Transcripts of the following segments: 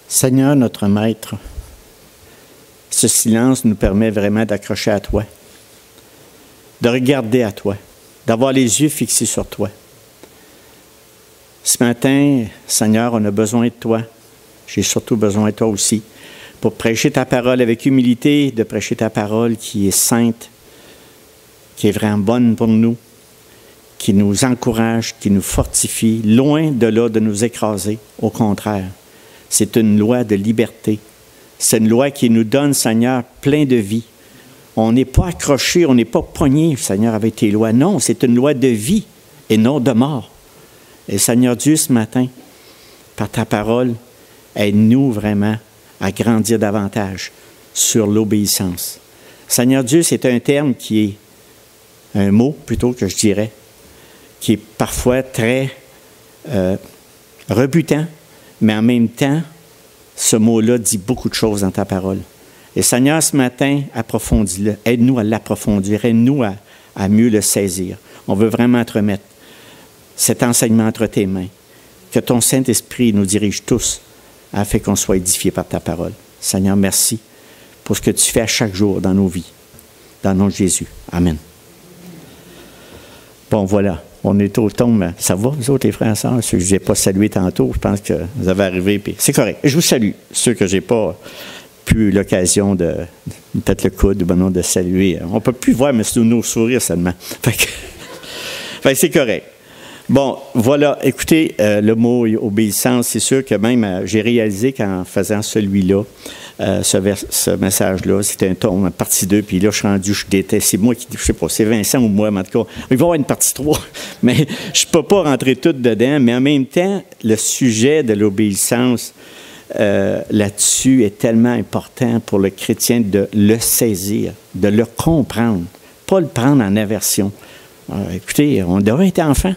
Seigneur, notre Maître, ce silence nous permet vraiment d'accrocher à toi, de regarder à toi, d'avoir les yeux fixés sur toi. Ce matin, Seigneur, on a besoin de toi. J'ai surtout besoin de toi aussi pour prêcher ta parole avec humilité, de prêcher ta parole qui est sainte, qui est vraiment bonne pour nous, qui nous encourage, qui nous fortifie, loin de là de nous écraser. Au contraire, c'est une loi de liberté. C'est une loi qui nous donne, Seigneur, plein de vie. On n'est pas accroché, on n'est pas pogné, Seigneur, avec tes lois. Non, c'est une loi de vie et non de mort. Et Seigneur Dieu, ce matin, par ta parole, aide-nous vraiment à grandir davantage sur l'obéissance. Seigneur Dieu, c'est un terme qui est un mot, plutôt que je dirais, qui est parfois très rebutant, mais en même temps, ce mot-là dit beaucoup de choses dans ta parole. Et Seigneur, ce matin, approfondis-le. Aide-nous à l'approfondir. Aide-nous à mieux le saisir. On veut vraiment te remettre cet enseignement entre tes mains. Que ton Saint-Esprit nous dirige tous afin qu'on soit édifiés par ta parole. Seigneur, merci pour ce que tu fais à chaque jour dans nos vies. Dans le nom de Jésus. Amen. Bon, voilà. On est au tombe. Ça va, vous autres, les frères et sœurs? Ceux que je n'ai pas salués tantôt, je pense que vous avez arrivé. Puis c'est correct. Je vous salue. Ceux que je n'ai pas eu l'occasion de, peut-être le coude, de saluer. On ne peut plus voir, mais c'est nos sourires seulement. Fait que c'est correct. Bon, voilà. Écoutez, le mot obéissance, c'est sûr que même j'ai réalisé qu'en faisant celui-là, ce message-là, c'était un ton, partie 2, puis là, je suis rendu, c'est moi qui, je sais pas, c'est Vincent ou moi, mais en tout cas, il va y avoir une partie 3, mais je ne peux pas rentrer tout dedans, mais en même temps, le sujet de l'obéissance, là-dessus, est tellement important pour le chrétien de le saisir, de le comprendre, pas le prendre en aversion. Écoutez, on devrait être enfant.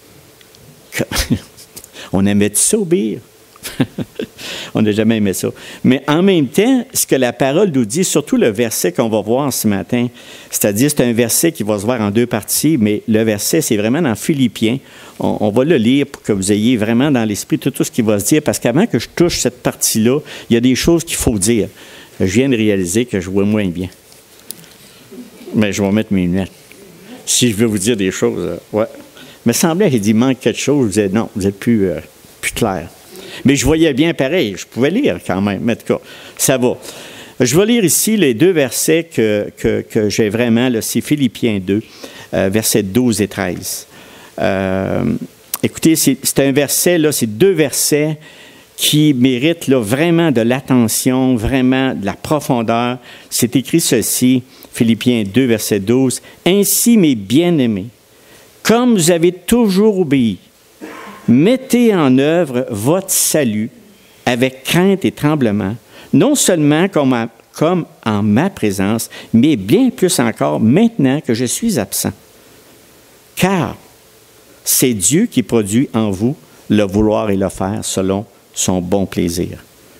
On aimait ça obéir. On n'a jamais aimé ça. Mais en même temps, ce que la parole nous dit, surtout le verset qu'on va voir ce matin, c'est-à-dire c'est un verset qui va se voir en deux parties, mais le verset, c'est vraiment dans Philippiens. On va le lire pour que vous ayez vraiment dans l'esprit tout ce qui va se dire, parce qu'avant que je touche cette partie-là, il y a des choses qu'il faut dire. Je viens de réaliser que je vois moins bien. Mais je vais mettre mes lunettes. Si je veux vous dire des choses, ouais. Il me semblait qu'il dit, il manque quelque chose. Je disais, non, vous êtes plus clair. Mais je voyais bien pareil. Je pouvais lire quand même. Mais en tout cas, ça va. Je vais lire ici les deux versets que j'ai vraiment. Là, c'est Philippiens 2, versets 12 et 13. Écoutez, c'est un verset, là, c'est deux versets qui méritent là, vraiment de l'attention, vraiment de la profondeur. C'est écrit ceci, Philippiens 2, verset 12. « Ainsi, mes bien-aimés, comme vous avez toujours obéi, mettez en œuvre votre salut avec crainte et tremblement, non seulement comme en ma présence, mais bien plus encore maintenant que je suis absent. Car c'est Dieu qui produit en vous le vouloir et le faire selon son bon plaisir. »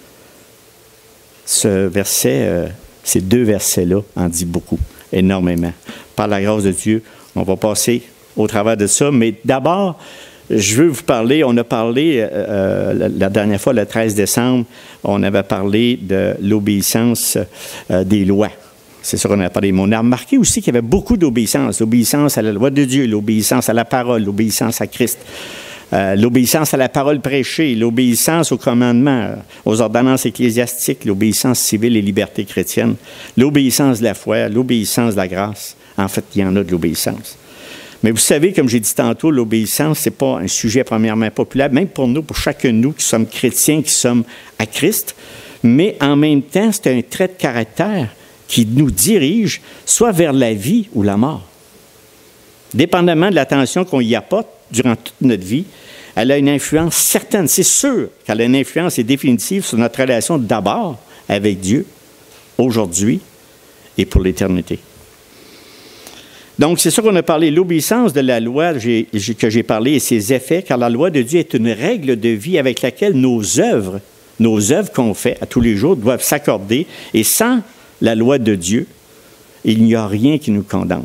Ce verset, ces deux versets-là en disent beaucoup, énormément. Par la grâce de Dieu, on va passer au travers de ça. Mais d'abord, je veux vous parler, on a parlé la dernière fois, le 13 décembre, on avait parlé de l'obéissance des lois. C'est ça qu'on a parlé. Mais on a remarqué aussi qu'il y avait beaucoup d'obéissance. L'obéissance à la loi de Dieu, l'obéissance à la parole, l'obéissance à Christ, l'obéissance à la parole prêchée, l'obéissance aux commandements, aux ordonnances ecclésiastiques, l'obéissance civile et liberté chrétienne, l'obéissance de la foi, l'obéissance de la grâce. En fait, il y en a de l'obéissance. Mais vous savez, comme j'ai dit tantôt, l'obéissance, ce n'est pas un sujet premièrement populaire, même pour nous, pour chacun de nous qui sommes chrétiens, qui sommes à Christ, mais en même temps, c'est un trait de caractère qui nous dirige soit vers la vie ou la mort. Dépendamment de l'attention qu'on y apporte durant toute notre vie, elle a une influence certaine. C'est sûr qu'elle a une influence définitive sur notre relation d'abord avec Dieu, aujourd'hui et pour l'éternité. Donc, c'est ça qu'on a parlé, l'obéissance de la loi que j'ai parlé et ses effets, car la loi de Dieu est une règle de vie avec laquelle nos œuvres qu'on fait à tous les jours doivent s'accorder. Et sans la loi de Dieu, il n'y a rien qui nous condamne.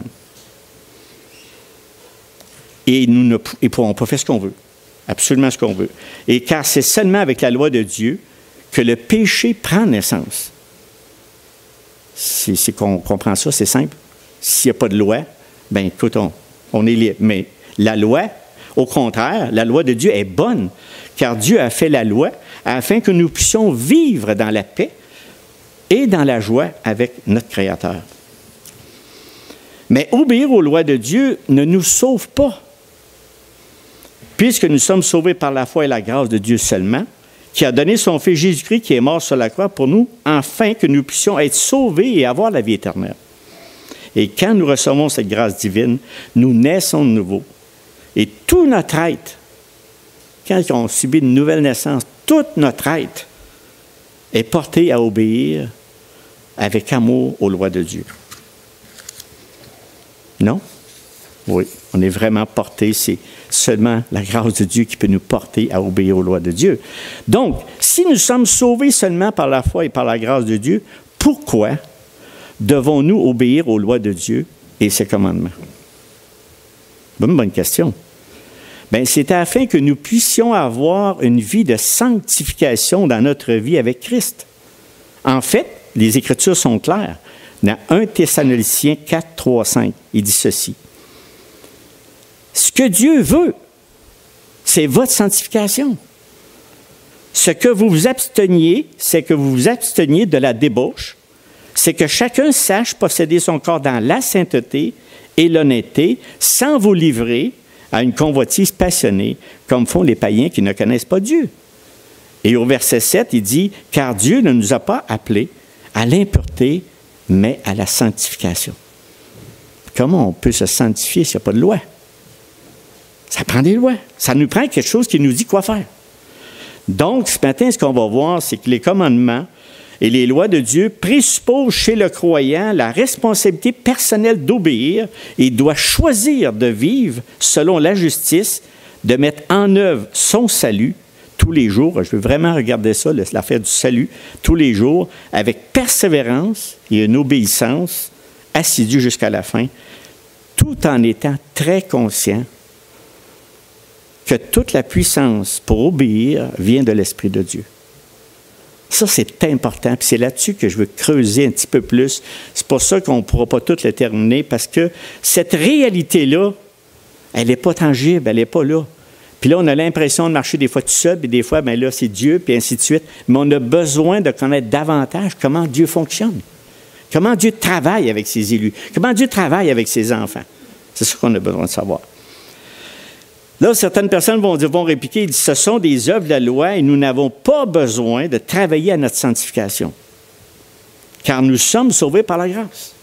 Et nous ne pourrons pas faire ce qu'on veut, absolument ce qu'on veut. Et car c'est seulement avec la loi de Dieu que le péché prend naissance. C'est qu'on comprend ça, c'est simple. S'il n'y a pas de loi, bien, écoute, on est libre. Mais la loi, au contraire, la loi de Dieu est bonne, car Dieu a fait la loi afin que nous puissions vivre dans la paix et dans la joie avec notre Créateur. Mais obéir aux lois de Dieu ne nous sauve pas, puisque nous sommes sauvés par la foi et la grâce de Dieu seulement, qui a donné son Fils Jésus-Christ qui est mort sur la croix pour nous, afin que nous puissions être sauvés et avoir la vie éternelle. Et quand nous recevons cette grâce divine, nous naissons de nouveau. Et tout notre être, quand on subit une nouvelle naissance, toute notre être est porté à obéir avec amour aux lois de Dieu. Non? Oui, on est vraiment porté, c'est seulement la grâce de Dieu qui peut nous porter à obéir aux lois de Dieu. Donc, si nous sommes sauvés seulement par la foi et par la grâce de Dieu, pourquoi devons-nous obéir aux lois de Dieu et ses commandements? Bonne question. Bien, c'est afin que nous puissions avoir une vie de sanctification dans notre vie avec Christ. En fait, les Écritures sont claires. Dans 1 Thessaloniciens 4, 3, 5, il dit ceci. Ce que Dieu veut, c'est votre sanctification. Ce que vous vous absteniez, c'est que vous vous absteniez de la débauche, c'est que chacun sache posséder son corps dans la sainteté et l'honnêteté, sans vous livrer à une convoitise passionnée, comme font les païens qui ne connaissent pas Dieu. Et au verset 7, il dit, « Car Dieu ne nous a pas appelés à l'impureté, mais à la sanctification. » Comment on peut se sanctifier s'il n'y a pas de loi? Ça prend des lois. Ça nous prend quelque chose qui nous dit quoi faire. Donc, ce matin, ce qu'on va voir, c'est que les commandements et les lois de Dieu présupposent chez le croyant la responsabilité personnelle d'obéir et doit choisir de vivre selon la justice, de mettre en œuvre son salut tous les jours. Je veux vraiment regarder ça, l'affaire du salut, tous les jours, avec persévérance et une obéissance assidue jusqu'à la fin, tout en étant très conscient que toute la puissance pour obéir vient de l'Esprit de Dieu. Ça, c'est important. Puis c'est là-dessus que je veux creuser un petit peu plus. C'est pour ça qu'on ne pourra pas tout le terminer, parce que cette réalité-là, elle n'est pas tangible, elle n'est pas là. Puis là, on a l'impression de marcher des fois tout seul, puis des fois, bien là, c'est Dieu, puis ainsi de suite. Mais on a besoin de connaître davantage comment Dieu fonctionne. Comment Dieu travaille avec ses élus. Comment Dieu travaille avec ses enfants. C'est ça qu'on a besoin de savoir. Là, certaines personnes vont répliquer, ils disent, ce sont des œuvres de la loi et nous n'avons pas besoin de travailler à notre sanctification, car nous sommes sauvés par la grâce.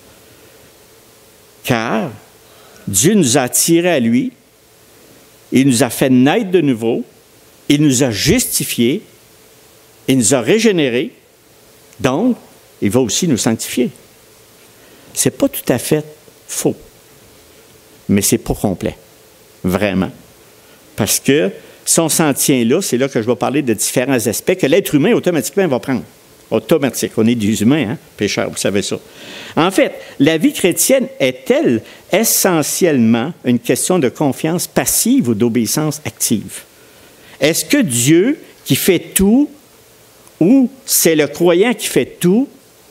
Car Dieu nous a attirés à lui, il nous a fait naître de nouveau, il nous a justifiés, il nous a régénérés, donc il va aussi nous sanctifier. Ce n'est pas tout à fait faux, mais ce n'est pas complet. Vraiment. Parce que si on s'en tient là, c'est là que je vais parler de différents aspects que l'être humain, automatiquement, va prendre. Automatique. On est des humains, hein? Pécheurs, vous savez ça. En fait, la vie chrétienne est-elle essentiellement une question de confiance passive ou d'obéissance active? Est-ce que Dieu qui fait tout, ou c'est le croyant qui fait tout,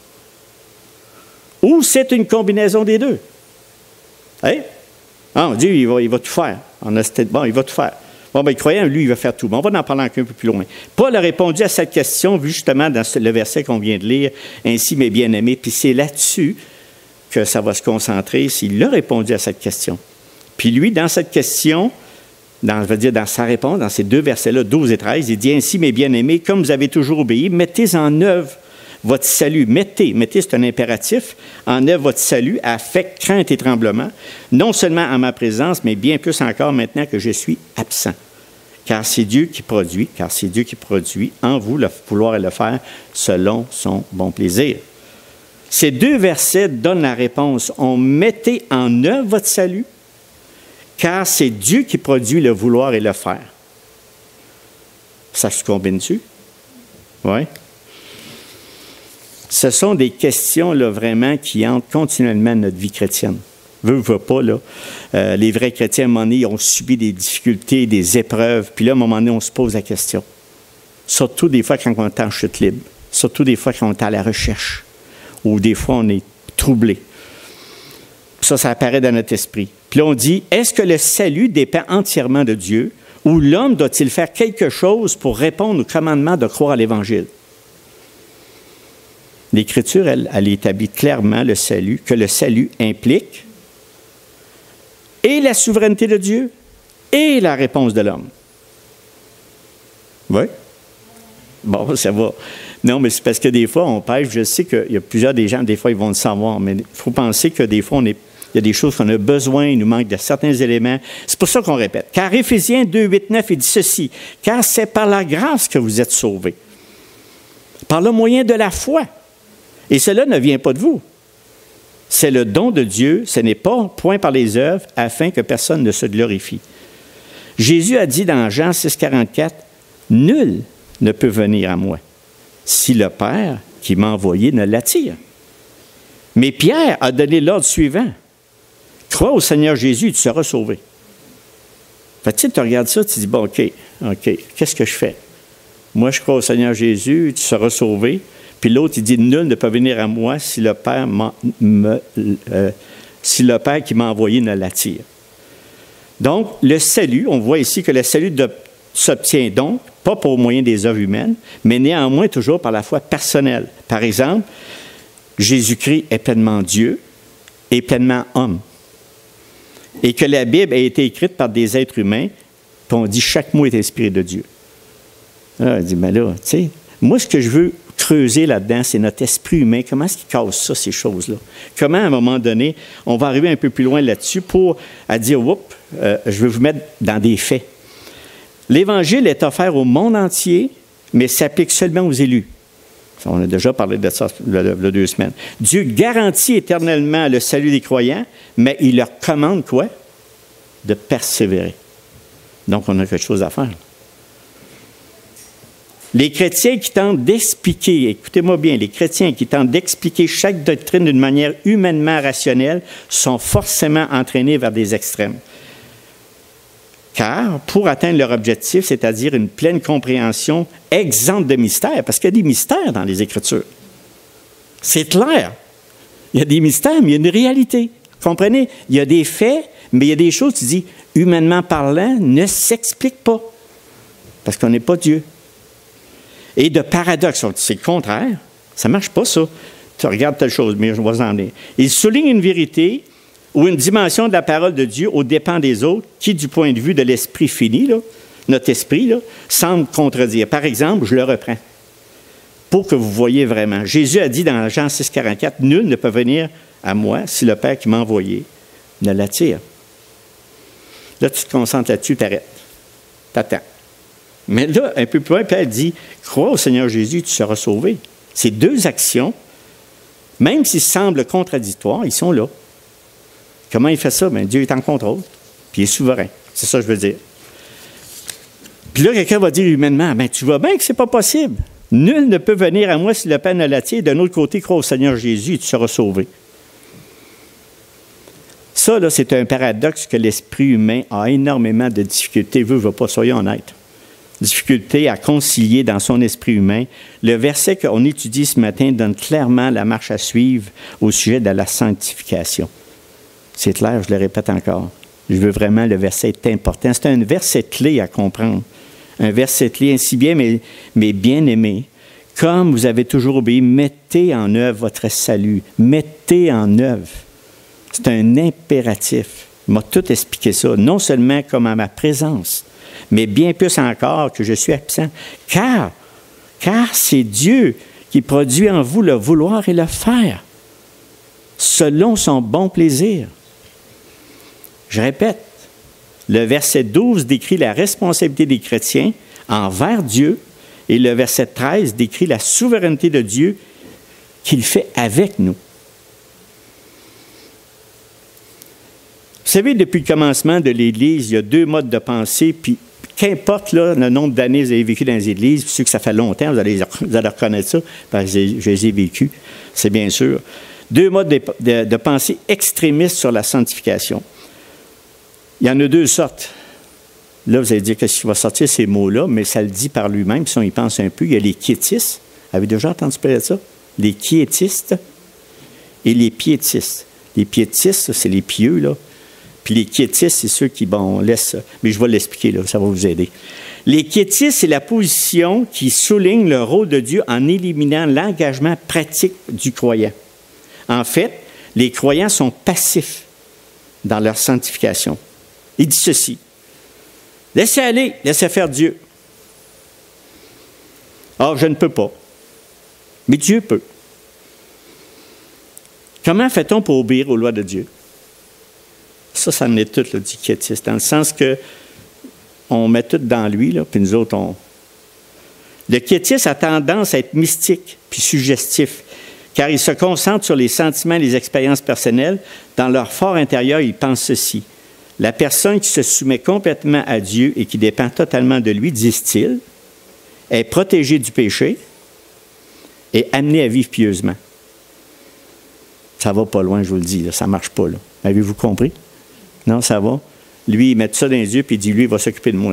ou c'est une combinaison des deux? Hein? Ah, Dieu, il va tout faire. Bon, il va tout faire. Bon, bien, le croyant, lui, il va faire tout. Bon, on va en parler un peu plus loin. Paul a répondu à cette question, vu justement dans le verset qu'on vient de lire, « Ainsi, mes bien-aimés », puis c'est là-dessus que ça va se concentrer, s'il a répondu à cette question. Puis lui, dans cette question, dans sa réponse, dans ces deux versets-là, 12 et 13, il dit, « Ainsi, mes bien-aimés, comme vous avez toujours obéi, mettez en œuvre votre salut. » Mettez, c'est un impératif, en œuvre votre salut, avec crainte et tremblement, non seulement en ma présence, mais bien plus encore maintenant que je suis absent. Car c'est Dieu qui produit en vous le vouloir et le faire selon son bon plaisir. Ces deux versets donnent la réponse. On mettez en œuvre votre salut, car c'est Dieu qui produit le vouloir et le faire. Ça se combine-tu? Oui. Ce sont des questions là, vraiment qui entrent continuellement dans notre vie chrétienne. Veut pas, là. Les vrais chrétiens, à un moment donné, ont subi des difficultés, des épreuves, puis là, à un moment donné, on se pose la question. Surtout des fois quand on est en chute libre. Surtout des fois quand on est à la recherche. Ou des fois on est troublé. Ça apparaît dans notre esprit. Puis là, on dit, est-ce que le salut dépend entièrement de Dieu ou l'homme doit-il faire quelque chose pour répondre au commandement de croire à l'Évangile? L'Écriture, elle établit clairement le salut, que le salut implique et la souveraineté de Dieu et la réponse de l'homme. Oui? Bon, ça va. Non, mais c'est parce que des fois, on pêche. Je sais qu'il y a plusieurs des gens, des fois, ils vont le savoir, mais il faut penser que des fois, il y a des choses qu'on a besoin, il nous manque de certains éléments. C'est pour ça qu'on répète. Car Éphésiens 2, 8, 9, il dit ceci. Car c'est par la grâce que vous êtes sauvés, par le moyen de la foi. Et cela ne vient pas de vous. C'est le don de Dieu, ce n'est pas point par les œuvres, afin que personne ne se glorifie. Jésus a dit dans Jean 6, 44, « Nul ne peut venir à moi si le Père qui m'a envoyé ne l'attire. » Mais Pierre a donné l'ordre suivant. « Crois au Seigneur Jésus et tu seras sauvé. » Fait que tu regardes ça, tu dis, bon, OK, qu'est-ce que je fais? Moi, je crois au Seigneur Jésus, tu seras sauvé. Puis l'autre, il dit, nul ne peut venir à moi si le Père qui m'a envoyé ne l'attire. Donc, le salut, on voit ici que le salut s'obtient donc, pas pour moyen des œuvres humaines, mais néanmoins toujours par la foi personnelle. Par exemple, Jésus-Christ est pleinement Dieu et pleinement homme. Et que la Bible a été écrite par des êtres humains, puis on dit chaque mot est inspiré de Dieu. Là, on dit, mais là, tu sais, moi, ce que je veux creuser là-dedans, c'est notre esprit humain. Comment est-ce qu'il cause ça, ces choses-là? Comment, à un moment donné, on va arriver un peu plus loin là-dessus pour dire, oups, je vais vous mettre dans des faits. L'Évangile est offert au monde entier, mais s'applique seulement aux élus. On a déjà parlé de ça il y a 2 semaines. Dieu garantit éternellement le salut des croyants, mais il leur commande quoi? De persévérer. Donc, on a quelque chose à faire. Les chrétiens qui tentent d'expliquer, écoutez-moi bien, les chrétiens qui tentent d'expliquer chaque doctrine d'une manière humainement rationnelle sont forcément entraînés vers des extrêmes. Car pour atteindre leur objectif, c'est-à-dire une pleine compréhension exempte de mystères, parce qu'il y a des mystères dans les Écritures. C'est clair. Il y a des mystères, mais il y a une réalité. Comprenez? Il y a des faits, mais il y a des choses, tu dis, humainement parlant, ne s'expliquent pas. Parce qu'on n'est pas Dieu. Et de paradoxe, c'est le contraire. Ça ne marche pas, ça. Tu regardes telle chose, mais je vais en venir. Il souligne une vérité ou une dimension de la parole de Dieu aux dépens des autres qui, du point de vue de l'esprit fini, là, notre esprit, là, semble contredire. Par exemple, je le reprends pour que vous voyez vraiment. Jésus a dit dans Jean 6, 44, « Nul ne peut venir à moi si le Père qui m'a envoyé ne l'attire. » Là, tu te concentres là-dessus, t'arrêtes. T'attends. Mais là, un peu plus loin, Pierre dit, « Crois au Seigneur Jésus, tu seras sauvé. » Ces 2 actions, même s'ils semblent contradictoires, ils sont là. Comment il fait ça? Bien, Dieu est en contrôle, puis il est souverain. C'est ça que je veux dire. Puis là, quelqu'un va dire humainement, « Bien, tu vois bien que ce n'est pas possible. Nul ne peut venir à moi si le Père ne l'attire. D'un autre côté, crois au Seigneur Jésus et tu seras sauvé. » Ça, là, c'est un paradoxe que l'esprit humain a énormément de difficultés. Veut pas, soyons honnêtes. Difficulté à concilier dans son esprit humain. Le verset qu'on étudie ce matin donne clairement la marche à suivre au sujet de la sanctification. C'est clair, je le répète encore. Je veux vraiment, le verset est important. C'est un verset clé à comprendre. Un verset clé, ainsi bien, mais bien aimé. Comme vous avez toujours obéi, mettez en œuvre votre salut. Mettez en œuvre. C'est un impératif. Il m'a tout expliqué ça, non seulement comme à ma présence, mais bien plus encore que je suis absent. Car c'est Dieu qui produit en vous le vouloir et le faire, selon son bon plaisir. Je répète, le verset 12 décrit la responsabilité des chrétiens envers Dieu et le verset 13 décrit la souveraineté de Dieu qu'il fait avec nous. Vous savez, depuis le commencement de l'Église, il y a 2 modes de pensée, puis qu'importe là, le nombre d'années que vous avez vécu dans les églises, puis ceux que ça fait longtemps, vous allez reconnaître ça, parce que je les ai vécus, c'est bien sûr. 2 modes de pensée extrémistes sur la sanctification. Il y en a 2 sortes. Là, vous allez dire qu'est-ce qu'il va sortir ces mots-là, mais ça le dit par lui-même, si on y pense un peu. Il y a les quiétistes. Avez-vous déjà entendu parler de ça? Les quiétistes et les piétistes. Les piétistes, c'est les pieux, là. Puis les quiétistes, c'est ceux qui, bon, laissent... Mais je vais l'expliquer, là, ça va vous aider. Les quiétistes, c'est la position qui souligne le rôle de Dieu en éliminant l'engagement pratique du croyant. En fait, les croyants sont passifs dans leur sanctification. Il dit ceci. Laissez aller, laissez faire Dieu. Ah, je ne peux pas. Mais Dieu peut. Comment fait-on pour obéir aux lois de Dieu? Ça en est tout, là, du quiétiste, dans le sens que on met tout dans lui, là, puis nous autres, on... Le quiétiste a tendance à être mystique puis suggestif, car il se concentre sur les sentiments et les expériences personnelles. Dans leur fort intérieur, il pense ceci. La personne qui se soumet complètement à Dieu et qui dépend totalement de lui, disent-ils, est protégée du péché et amenée à vivre pieusement. Ça va pas loin, je vous le dis, là, ça ne marche pas. Avez-vous compris? Non, ça va. Lui, il met ça dans les yeux, puis il dit, lui, il va s'occuper de moi.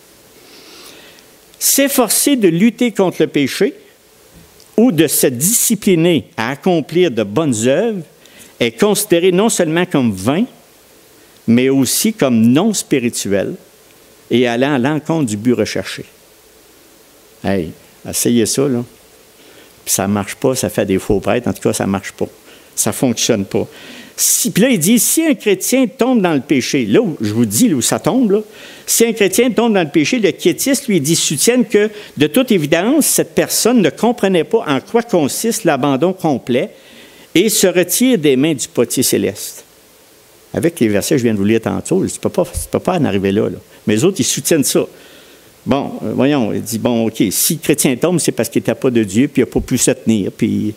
S'efforcer de lutter contre le péché ou de se discipliner à accomplir de bonnes œuvres est considéré non seulement comme vain, mais aussi comme non spirituel et allant à l'encontre du but recherché. Hey, essayez ça, là. Puis ça ne marche pas, ça fait des faux prêtres. En tout cas, ça ne marche pas. Ça ne fonctionne pas. Puis là, il dit, si un chrétien tombe dans le péché, là où je vous dis, là où ça tombe, là, si un chrétien tombe dans le péché, le quiétiste, lui, dit, soutiennent que, de toute évidence, cette personne ne comprenait pas en quoi consiste l'abandon complet et se retire des mains du potier céleste. Avec les versets que je viens de vous lire tantôt, tu ne peux pas en arriver là. Mais les autres, ils soutiennent ça. Bon, voyons, il dit, bon, OK, si le chrétien tombe, c'est parce qu'il n'était pas de Dieu, puis il n'a pas pu se tenir, puis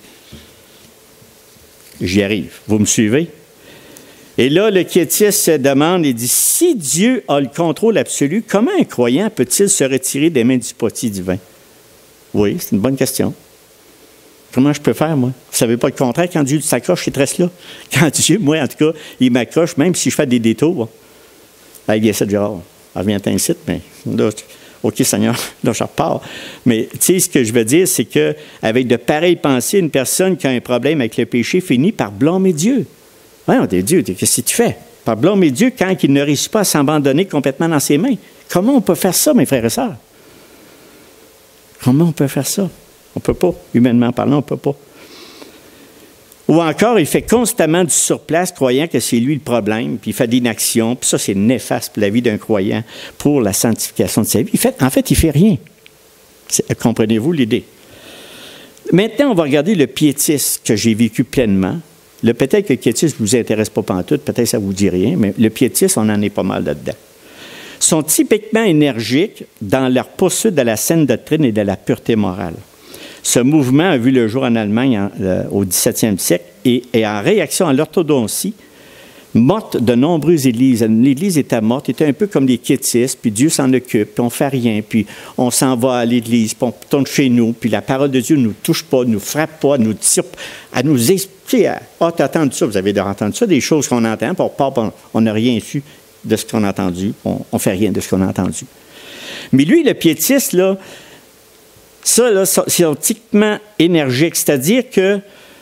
j'y arrive. Vous me suivez? Et là, le quiétiste se demande, il dit, si Dieu a le contrôle absolu, comment un croyant peut-il se retirer des mains du potier divin? Oui, c'est une bonne question. Comment je peux faire, moi? Vous ne savez pas le contraire, quand Dieu s'accroche, il reste là. Quand Dieu, moi, en tout cas, il m'accroche, même si je fais des détours. Là, il vient ça de Gérard. Reviens-t'en ici, mais là, OK, Seigneur, là, je repars. Mais, tu sais, ce que je veux dire, c'est qu'avec de pareilles pensées, une personne qui a un problème avec le péché finit par blâmer Dieu. Voyons, t'es Dieu, qu'est-ce que tu fais? Par blâmer Dieu quand il ne réussit pas à s'abandonner complètement dans ses mains. Comment on peut faire ça, mes frères et sœurs? Comment on peut faire ça? On ne peut pas. Humainement parlant, on ne peut pas. Ou encore, il fait constamment du surplace, croyant que c'est lui le problème, puis il fait de l'inaction, puis ça, c'est néfaste pour la vie d'un croyant, pour la sanctification de sa vie. En fait, il ne fait rien. Comprenez-vous l'idée? Maintenant, on va regarder le piétisme que j'ai vécu pleinement. Peut-être que le piétisme ne vous intéresse pas pantoute, peut-être que ça ne vous dit rien, mais le piétisme, on en est pas mal là-dedans. Ils sont typiquement énergiques dans leur poursuite de la saine doctrine et de la pureté morale. Ce mouvement a vu le jour en Allemagne au 17e siècle et en réaction à l'orthodoxie, morte de nombreuses églises. L'Église était morte, était un peu comme les quiétistes, puis Dieu s'en occupe, puis on ne fait rien, puis on s'en va à l'Église, puis on tourne chez nous, puis la parole de Dieu ne nous touche pas, ne nous frappe pas, nous tire, elle nous explique. Ah, tu as entendu ça, vous avez entendu ça, des choses qu'on entend, puis on part, on n'a rien su de ce qu'on a entendu, on ne fait rien de ce qu'on a entendu. Mais lui, le piétiste, là, ça, là, c'est scientifiquement énergique, c'est-à-dire que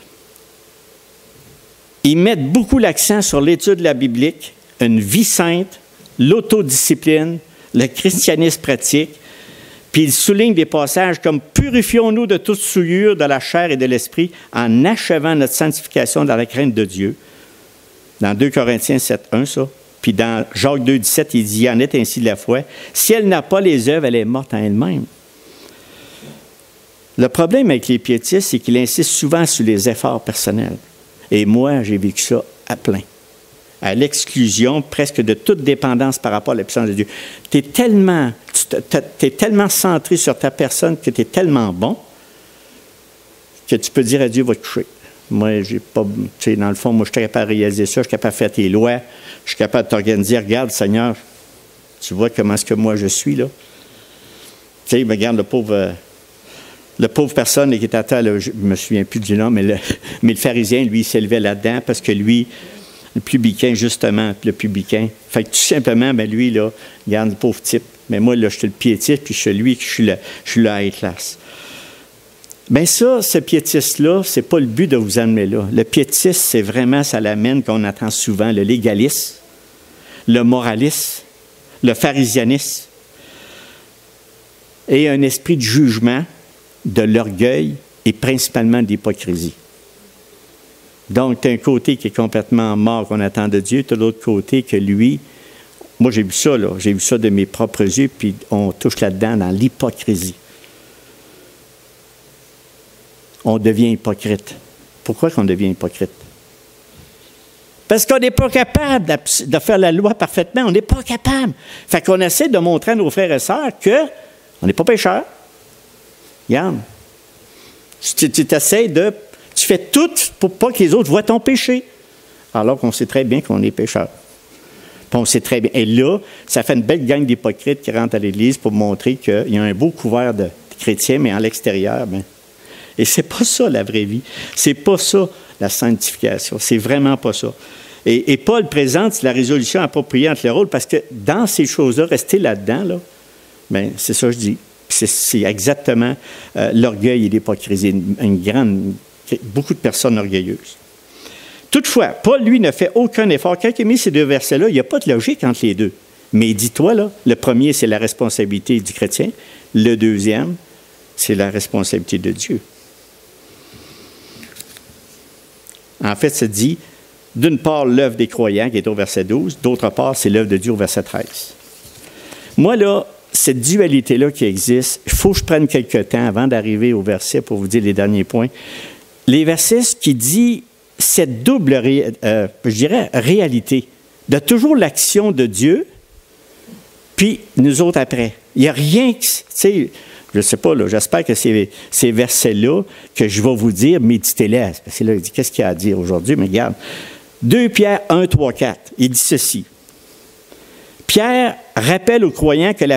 ils mettent beaucoup l'accent sur l'étude de la biblique, une vie sainte, l'autodiscipline, le christianisme pratique, puis ils soulignent des passages comme « Purifions-nous de toute souillure de la chair et de l'esprit en achevant notre sanctification dans la crainte de Dieu ». Dans 2 Corinthiens 7.1, ça. Puis dans Jacques 2.17, il dit « Il en est ainsi de la foi. Si elle n'a pas les œuvres, elle est morte en elle-même. » Le problème avec les piétistes, c'est qu'ils insistent souvent sur les efforts personnels. Et moi, j'ai vécu ça à plein, à l'exclusion presque de toute dépendance par rapport à la puissance de Dieu. Tu es tellement centré sur ta personne que tu es tellement bon que tu peux dire à Dieu, va te coucher. Moi, j'ai pas, tu sais, dans le fond, moi, je suis capable de réaliser ça, je suis capable de faire tes lois, je suis capable de t'organiser. Regarde, Seigneur, tu vois comment est-ce que moi je suis, là. Tu sais, regarde le pauvre personne qui était à terre, je ne me souviens plus du nom, mais le pharisien, lui, il s'élevait là-dedans parce que lui, le publicain, justement, le publicain. Fait que tout simplement, ben lui, là, regarde le pauvre type. Mais moi, là, je suis le piétiste, puis je suis lui, je suis le high class. Bien ça, ce piétiste-là, c'est pas le but de vous amener là. Le piétiste, c'est vraiment, ça l'amène qu'on attend souvent, le légalisme, le moralisme, le pharisianisme, et un esprit de jugement, de l'orgueil et principalement de l'hypocrisie. Donc, tu as un côté qui est complètement mort qu'on attend de Dieu, tu as l'autre côté que lui, moi j'ai vu ça, là, j'ai vu ça de mes propres yeux, puis on touche là-dedans dans l'hypocrisie. On devient hypocrite. Pourquoi qu'on devient hypocrite? Parce qu'on n'est pas capable de faire la loi parfaitement. On n'est pas capable. Fait qu'on essaie de montrer à nos frères et sœurs qu'on n'est pas pécheurs. Regarde. Tu fais tout pour pas que les autres voient ton péché. Alors qu'on sait très bien qu'on est pécheurs. Puis on sait très bien. Et là, ça fait une belle gang d'hypocrites qui rentrent à l'Église pour montrer qu'il y a un beau couvert de chrétiens, mais en l'extérieur, bien. Et c'est pas ça la vraie vie. C'est pas ça la sanctification. C'est vraiment pas ça. Et Paul présente la résolution appropriée entre les rôles parce que dans ces choses-là, rester là-dedans, là, bien, c'est ça que je dis. C'est exactement l'orgueil et l'hypocrisie. Beaucoup de personnes orgueilleuses. Toutefois, Paul, lui, ne fait aucun effort. Quand il a mis ces deux versets-là, il n'y a pas de logique entre les deux. Mais dis-toi, là, le premier, c'est la responsabilité du chrétien. Le deuxième, c'est la responsabilité de Dieu. En fait, ça dit, d'une part, l'œuvre des croyants, qui est au verset 12, d'autre part, c'est l'œuvre de Dieu au verset 13. Moi, là, cette dualité-là qui existe, il faut que je prenne quelques temps avant d'arriver au verset pour vous dire les derniers points. Les versets qui disent cette double, je dirais, réalité, de toujours l'action de Dieu, puis nous autres après. Il n'y a rien que, tu sais, je ne sais pas, là, j'espère que ces versets-là, que je vais vous dire, méditez-les. Parce que là, il dit, qu'est-ce qu'il y a à dire aujourd'hui? Mais regarde, 2 Pierre 1, 3, 4, il dit ceci. Pierre rappelle aux croyants que la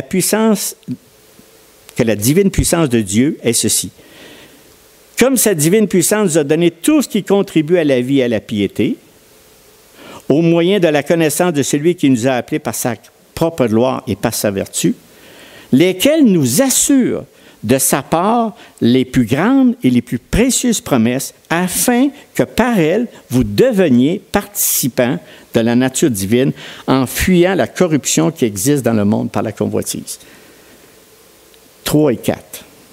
divine puissance de Dieu est ceci. Comme sa divine puissance nous a donné tout ce qui contribue à la vie et à la piété, au moyen de la connaissance de celui qui nous a appelés par sa propre gloire et par sa vertu, lesquels nous assurent de sa part les plus grandes et les plus précieuses promesses, afin que par elles, vous deveniez participants de la nature divine en fuyant la corruption qui existe dans le monde par la convoitise. 3 et 4.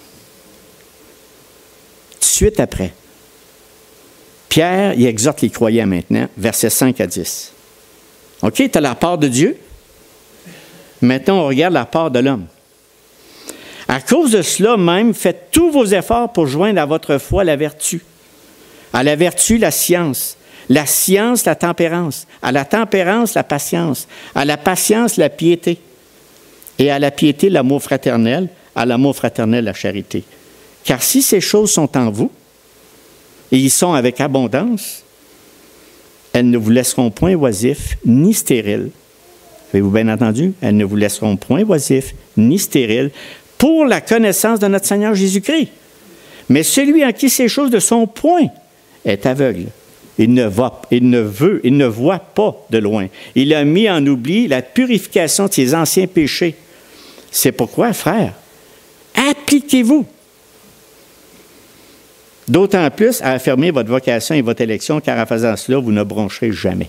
Tout de suite après, Pierre, il exhorte les croyants maintenant, versets 5 à 10. OK, tu as la part de Dieu. Maintenant, on regarde la part de l'homme. À cause de cela même, faites tous vos efforts pour joindre à votre foi la vertu. À la vertu, la science, la tempérance, à la tempérance, la patience, à la patience, la piété, et à la piété, l'amour fraternel, à l'amour fraternel, la charité. Car si ces choses sont en vous, et ils sont avec abondance, elles ne vous laisseront point oisifs ni stériles. Avez-vous bien entendu? Elles ne vous laisseront point oisifs ni stériles pour la connaissance de notre Seigneur Jésus-Christ. Mais celui en qui ces choses ne sont point est aveugle. Il ne voit pas de loin. Il a mis en oubli la purification de ses anciens péchés. C'est pourquoi, frères, appliquez-vous d'autant plus à affirmer votre vocation et votre élection, car en faisant cela, vous ne broncherez jamais.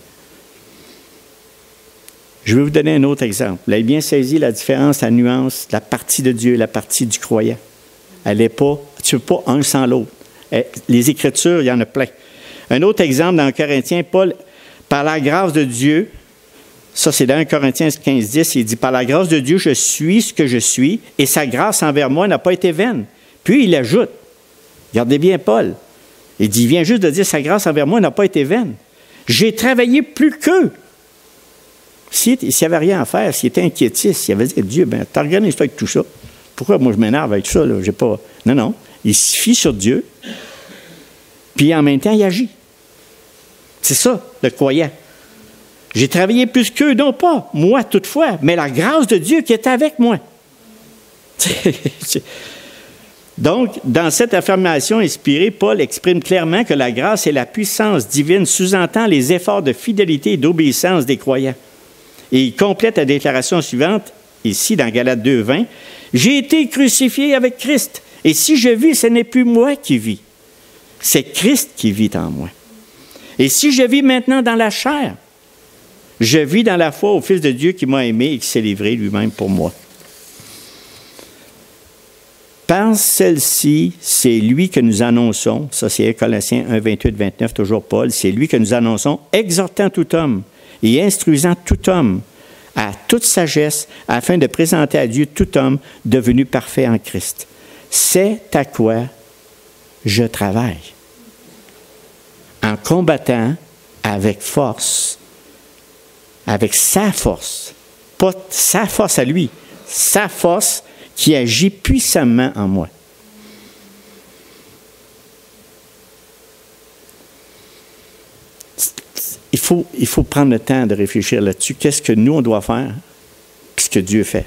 Je vais vous donner un autre exemple. Vous avez bien saisi la différence, la nuance, la partie de Dieu, la partie du croyant. Elle n'est pas, tu ne peux pas un sans l'autre. Les Écritures, il y en a plein. Un autre exemple dans Corinthiens, Paul, par la grâce de Dieu, ça c'est dans 1 Corinthiens 15, 10, il dit, par la grâce de Dieu, je suis ce que je suis, et sa grâce envers moi n'a pas été vaine. Puis il ajoute, regardez bien Paul, il dit, il vient juste de dire, sa grâce envers moi n'a pas été vaine. J'ai travaillé plus qu'eux. S'il n'y avait rien à faire, s'il était inquiétiste, s'il avait dit, Dieu, ben, t'organises-toi avec tout ça. Pourquoi moi je m'énerve avec ça? Là? J'ai pas... Non. Il se fie sur Dieu, puis en même temps, il agit. C'est ça, le croyant. J'ai travaillé plus qu'eux, non pas moi toutefois, mais la grâce de Dieu qui est avec moi. Donc, dans cette affirmation inspirée, Paul exprime clairement que la grâce et la puissance divine sous-entendent les efforts de fidélité et d'obéissance des croyants. Et il complète la déclaration suivante, ici dans Galates 2:20, « J'ai été crucifié avec Christ, et si je vis, ce n'est plus moi qui vis, c'est Christ qui vit en moi. Et si je vis maintenant dans la chair, je vis dans la foi au Fils de Dieu qui m'a aimé et qui s'est livré lui-même pour moi. » Par celle-ci, c'est lui que nous annonçons, ça c'est Colossiens 1, 28, 29, toujours Paul, c'est lui que nous annonçons, exhortant tout homme et instruisant tout homme à toute sagesse, afin de présenter à Dieu tout homme devenu parfait en Christ. C'est à quoi je travaille. En combattant avec force, avec sa force, pas sa force à lui, sa force qui agit puissamment en moi. Il faut prendre le temps de réfléchir là-dessus. Qu'est-ce que nous, on doit faire, puis ce que Dieu fait.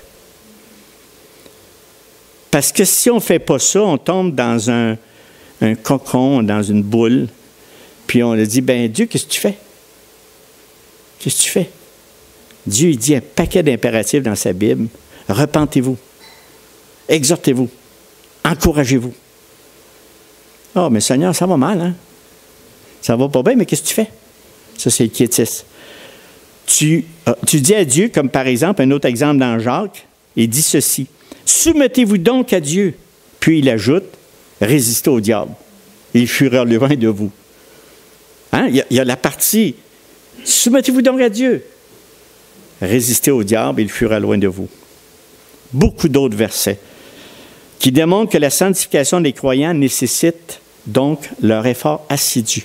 Parce que si on ne fait pas ça, on tombe dans un cocon, dans une boule, puis on lui dit, ben Dieu, qu'est-ce que tu fais? Qu'est-ce que tu fais? Dieu, il dit un paquet d'impératifs dans sa Bible. Repentez-vous. Exhortez-vous. Encouragez-vous. Oh, mais Seigneur, ça va mal, hein? Ça va pas bien, mais qu'est-ce que tu fais? Ça, c'est le quiétisme. Tu dis à Dieu, comme par exemple, un autre exemple dans Jacques, il dit ceci. Soumettez-vous donc à Dieu. Puis il ajoute, résistez au diable. Il fuira loin de vous. Hein? Il y a la partie, soumettez-vous donc à Dieu. Résistez au diable, il fuira loin de vous. Beaucoup d'autres versets qui démontrent que la sanctification des croyants nécessite donc leur effort assidu.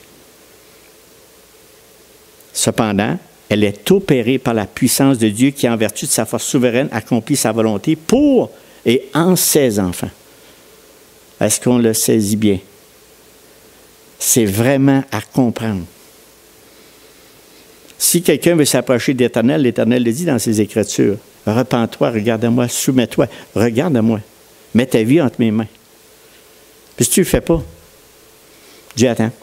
Cependant, elle est opérée par la puissance de Dieu qui, en vertu de sa force souveraine, accomplit sa volonté pour et en ses enfants. Est-ce qu'on le saisit bien? C'est vraiment à comprendre. Si quelqu'un veut s'approcher de l'Éternel, l'Éternel le dit dans ses Écritures. Repens-toi, regarde-moi, soumets-toi, regarde-moi. Mets ta vie entre mes mains. Puis si tu ne le fais pas, Dieu attend.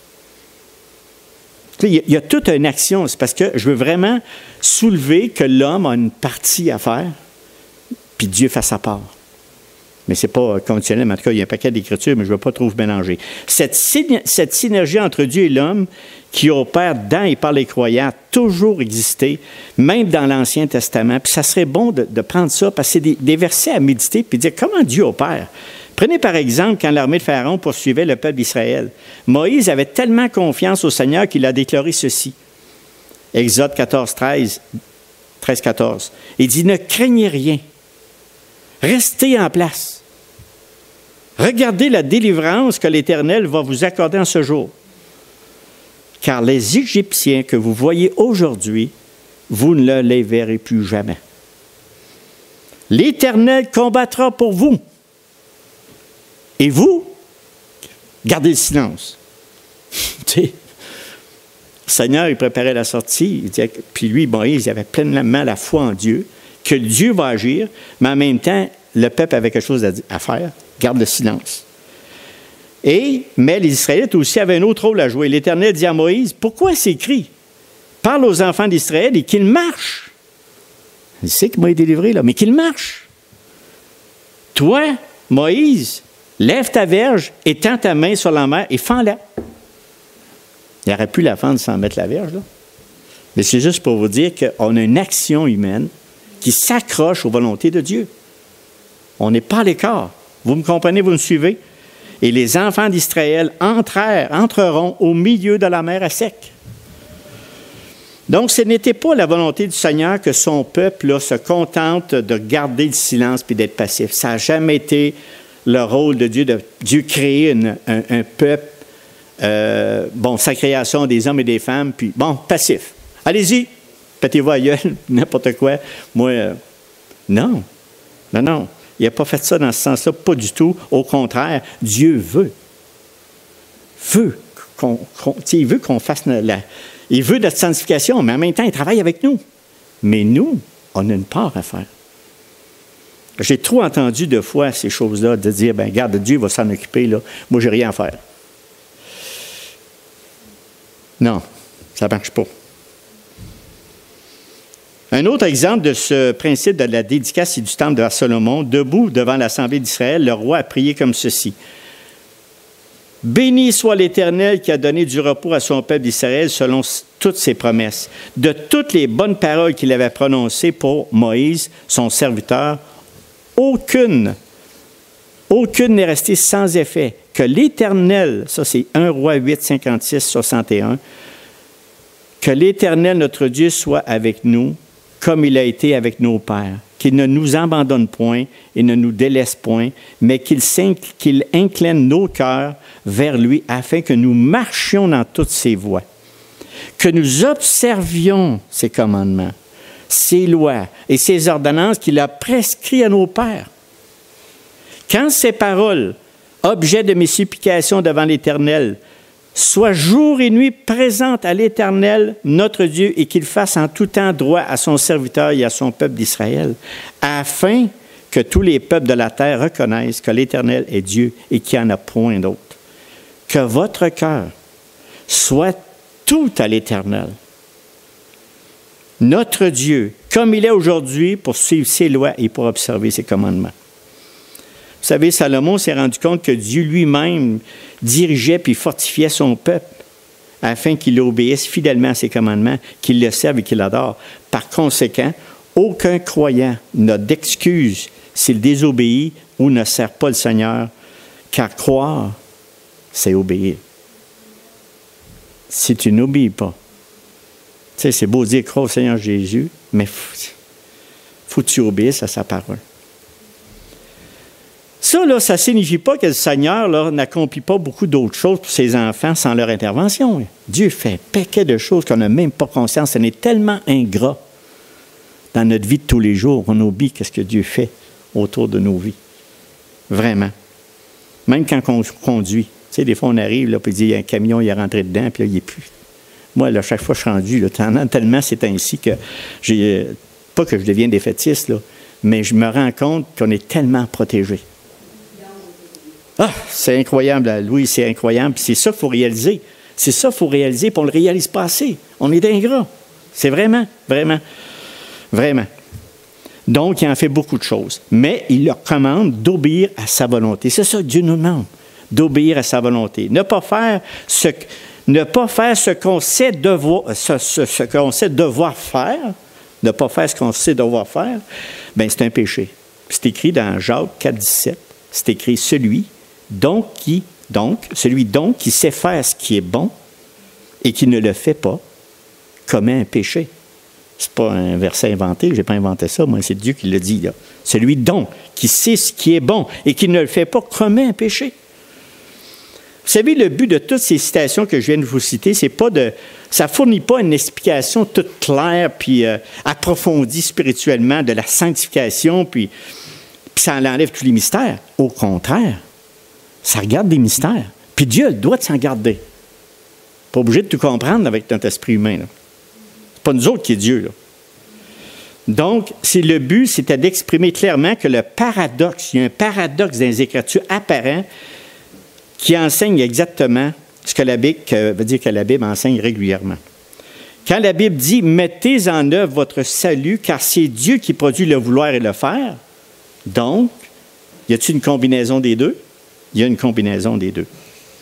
Il y a toute une action. C'est parce que je veux vraiment soulever que l'homme a une partie à faire, puis Dieu fait sa part. Mais ce n'est pas conditionnel, mais en tout cas, il y a un paquet d'écritures, mais je ne veux pas trop vous mélanger. Cette synergie entre Dieu et l'homme qui opère dans et par les croyants a toujours existé, même dans l'Ancien Testament. Puis ça serait bon de prendre ça, parce que c'est des versets à méditer, puis dire comment Dieu opère. Prenez par exemple quand l'armée de Pharaon poursuivait le peuple d'Israël. Moïse avait tellement confiance au Seigneur qu'il a déclaré ceci. Exode 13-14. Il dit, ne craignez rien. Restez en place. Regardez la délivrance que l'Éternel va vous accorder en ce jour. Car les Égyptiens que vous voyez aujourd'hui, vous ne les verrez plus jamais. L'Éternel combattra pour vous. Et vous, gardez le silence. Tu sais, le Seigneur, il préparait la sortie. Puis lui, Moïse, il avait pleinement la foi en Dieu, que Dieu va agir, mais en même temps, le peuple avait quelque chose à faire. Garde le silence. Mais les Israélites aussi avaient un autre rôle à jouer. L'Éternel dit à Moïse, pourquoi c'est écrit? Parle aux enfants d'Israël et qu'ils marchent. Il sait qu'il m'a été délivré, là, mais qu'ils marchent. Toi, Moïse, lève ta verge, étends ta main sur la mer et fends-la. Il aurait pu la fendre sans mettre la verge, là. Mais c'est juste pour vous dire qu'on a une action humaine qui s'accroche aux volontés de Dieu. On n'est pas à l'écart. Vous me comprenez, vous me suivez? Et les enfants d'Israël entreront au milieu de la mer à sec. Donc, ce n'était pas la volonté du Seigneur que son peuple là, se contente de garder le silence puis d'être passif. Ça n'a jamais été le rôle de Dieu créer un peuple, sa création des hommes et des femmes, puis passif. Allez-y, pétez-vous à gueule, n'importe quoi. Moi, non. Il n'a pas fait ça dans ce sens-là, pas du tout. Au contraire, Dieu veut qu'on fasse il veut notre sanctification, mais en même temps, il travaille avec nous. Mais nous, on a une part à faire. J'ai trop entendu de fois ces choses-là, de dire, ben garde, Dieu va s'en occuper, là. Moi, j'ai rien à faire. Non, ça ne marche pas. Un autre exemple de ce principe de la dédicace et du temple de Salomon, debout devant l'Assemblée d'Israël, le roi a prié comme ceci. « Béni soit l'Éternel qui a donné du repos à son peuple d'Israël selon toutes ses promesses. De toutes les bonnes paroles qu'il avait prononcées pour Moïse, son serviteur, aucune n'est restée sans effet. Que l'Éternel, ça c'est 1 Roi 8, 56, 61, que l'Éternel, notre Dieu, soit avec nous, comme il a été avec nos pères, qu'il ne nous abandonne point et ne nous délaisse point, mais qu'il incline nos cœurs vers lui afin que nous marchions dans toutes ses voies, que nous observions ses commandements, ses lois et ses ordonnances qu'il a prescrites à nos pères. Quand ces paroles, objet de mes supplications devant l'Éternel, soient jour et nuit présentes à l'Éternel, notre Dieu, et qu'il fasse en tout temps droit à son serviteur et à son peuple d'Israël, afin que tous les peuples de la terre reconnaissent que l'Éternel est Dieu et qu'il n'y en a point d'autre. Que votre cœur soit tout à l'Éternel, notre Dieu, comme il est aujourd'hui, pour suivre ses lois et pour observer ses commandements. Vous savez, Salomon s'est rendu compte que Dieu lui-même dirigeait puis fortifiait son peuple afin qu'il obéisse fidèlement à ses commandements, qu'il le serve et qu'il l'adore. Par conséquent, aucun croyant n'a d'excuse s'il désobéit ou ne sert pas le Seigneur, car croire, c'est obéir. Si tu n'obéis pas, tu sais, c'est beau dire croire au Seigneur Jésus, mais faut que tu obéisses à sa parole. Ça, là, ça ne signifie pas que le Seigneur là, n'accomplit pas beaucoup d'autres choses pour ses enfants sans leur intervention. Dieu fait un paquet de choses qu'on n'a même pas conscience. On est tellement ingrat dans notre vie de tous les jours. On oublie ce que Dieu fait autour de nos vies. Vraiment. Même quand on conduit. Tu sais, des fois, on arrive, là, puis il dit, il y a un camion, il est rentré dedans, puis là, il n'est plus. Moi, là, chaque fois que je suis rendu, là, tellement c'est ainsi que j'ai... Pas que je devienne défaitiste, là, mais je me rends compte qu'on est tellement protégé. Ah, c'est incroyable, Louis, c'est incroyable. Puis c'est ça qu'il faut réaliser. C'est ça qu'il faut réaliser, puis on ne le réalise pas assez. On est d'ingrats. C'est vraiment. Donc, il en fait beaucoup de choses. Mais il leur commande d'obéir à sa volonté. C'est ça que Dieu nous demande, d'obéir à sa volonté. Ne pas faire ce qu'on sait devoir, ce qu'on sait devoir faire, ne pas faire ce qu'on sait devoir faire, bien, c'est un péché. C'est écrit dans Jacques 4, 17. C'est écrit celui qui sait faire ce qui est bon et qui ne le fait pas, commet un péché. Ce n'est pas un verset inventé, je n'ai pas inventé ça, moi, c'est Dieu qui le dit, là. Celui donc qui sait ce qui est bon et qui ne le fait pas, commet un péché. Vous savez, le but de toutes ces citations que je viens de vous citer, c'est pas ça ne fournit pas une explication toute claire puis approfondie spirituellement de la sanctification, puis ça enlève tous les mystères. Au contraire, ça regarde des mystères. Puis Dieu a le droit de s'en garder. Pas obligé de tout comprendre avec notre esprit humain. Ce n'est pas nous autres qui est Dieu. Là. Donc, le but, c'était d'exprimer clairement que le paradoxe, il y a un paradoxe dans les Écritures apparent qui enseigne exactement ce que veut dire que la Bible enseigne régulièrement. Quand la Bible dit « Mettez en œuvre votre salut, car c'est Dieu qui produit le vouloir et le faire », donc, y a-t-il une combinaison des deux? Il y a une combinaison des deux.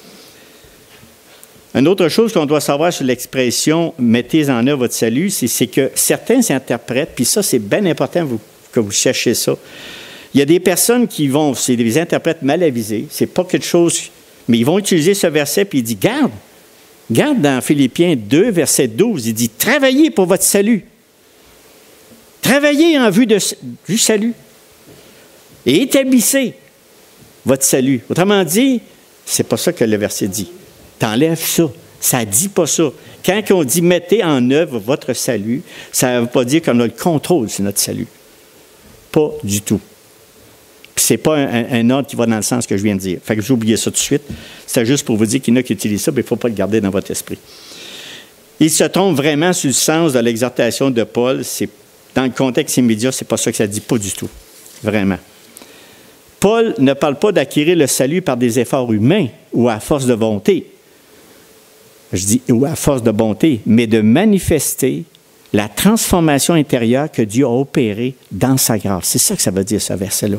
Une autre chose qu'on doit savoir sur l'expression « mettez en œuvre votre salut », c'est que certains interprètes, puis ça, c'est bien important que vous cherchiez ça. Il y a des personnes c'est des interprètes mal avisés, c'est pas quelque chose, mais ils vont utiliser ce verset, puis il dit « Garde dans Philippiens 2, verset 12, il dit « Travaillez pour votre salut. Travaillez en vue du salut. Et établissez votre salut. » Autrement dit, c'est pas ça que le verset dit. T'enlèves ça. Ça ne dit pas ça. Quand on dit « mettez en œuvre votre salut », ça ne veut pas dire qu'on a le contrôle sur notre salut. Pas du tout. Puis ce n'est pas un ordre qui va dans le sens que je viens de dire. Fait que j'ai oublié ça tout de suite. C'est juste pour vous dire qu'il y en a qui utilisent ça, mais il ne faut pas le garder dans votre esprit. Il se trompe vraiment sur le sens de l'exhortation de Paul. Dans le contexte immédiat, ce n'est pas ça que ça dit, pas du tout. vraiment. Paul ne parle pas d'acquérir le salut par des efforts humains ou à force de bonté. Je dis ou à force de bonté, mais de manifester la transformation intérieure que Dieu a opérée dans sa grâce. C'est ça que ça veut dire, ce verset-là.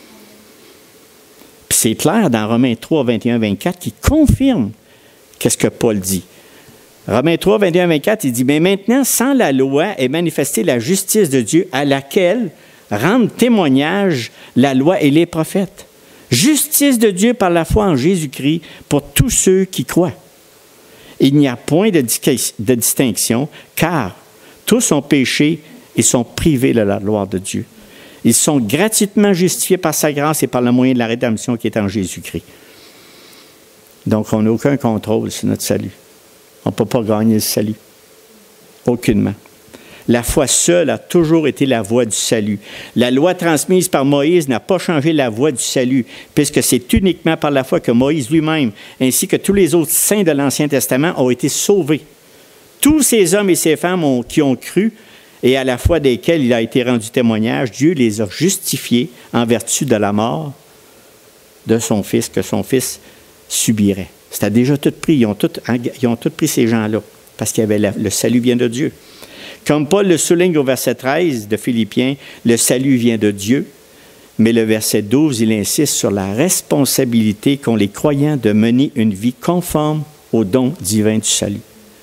Puis c'est clair dans Romains 3, 21, 24, qui confirme qu'est-ce que Paul dit. Romains 3, 21, 24, il dit, « Mais maintenant, sans la loi est manifestée la justice de Dieu à laquelle rendent témoignage la loi et les prophètes. Justice de Dieu par la foi en Jésus-Christ pour tous ceux qui croient. Il n'y a point de distinction, car tous ont péché et sont privés de la gloire de Dieu. Ils sont gratuitement justifiés par sa grâce et par le moyen de la rédemption qui est en Jésus-Christ. » Donc, on n'a aucun contrôle sur notre salut. On ne peut pas gagner le salut. Aucunement. La foi seule a toujours été la voie du salut. La loi transmise par Moïse n'a pas changé la voie du salut, puisque c'est uniquement par la foi que Moïse lui-même, ainsi que tous les autres saints de l'Ancien Testament, ont été sauvés. Tous ces hommes et ces femmes qui ont cru et à la foi desquels il a été rendu témoignage, Dieu les a justifiés en vertu de la mort de son Fils, que son Fils subirait. C'était déjà tout pris. Ils ont tout pris ces gens-là, parce qu'il y avait le salut vient de Dieu. Comme Paul le souligne au verset 13 de Philippiens, le salut vient de Dieu, mais le verset 12, il insiste sur la responsabilité qu'ont les croyants de mener une vie conforme au don divin du salut.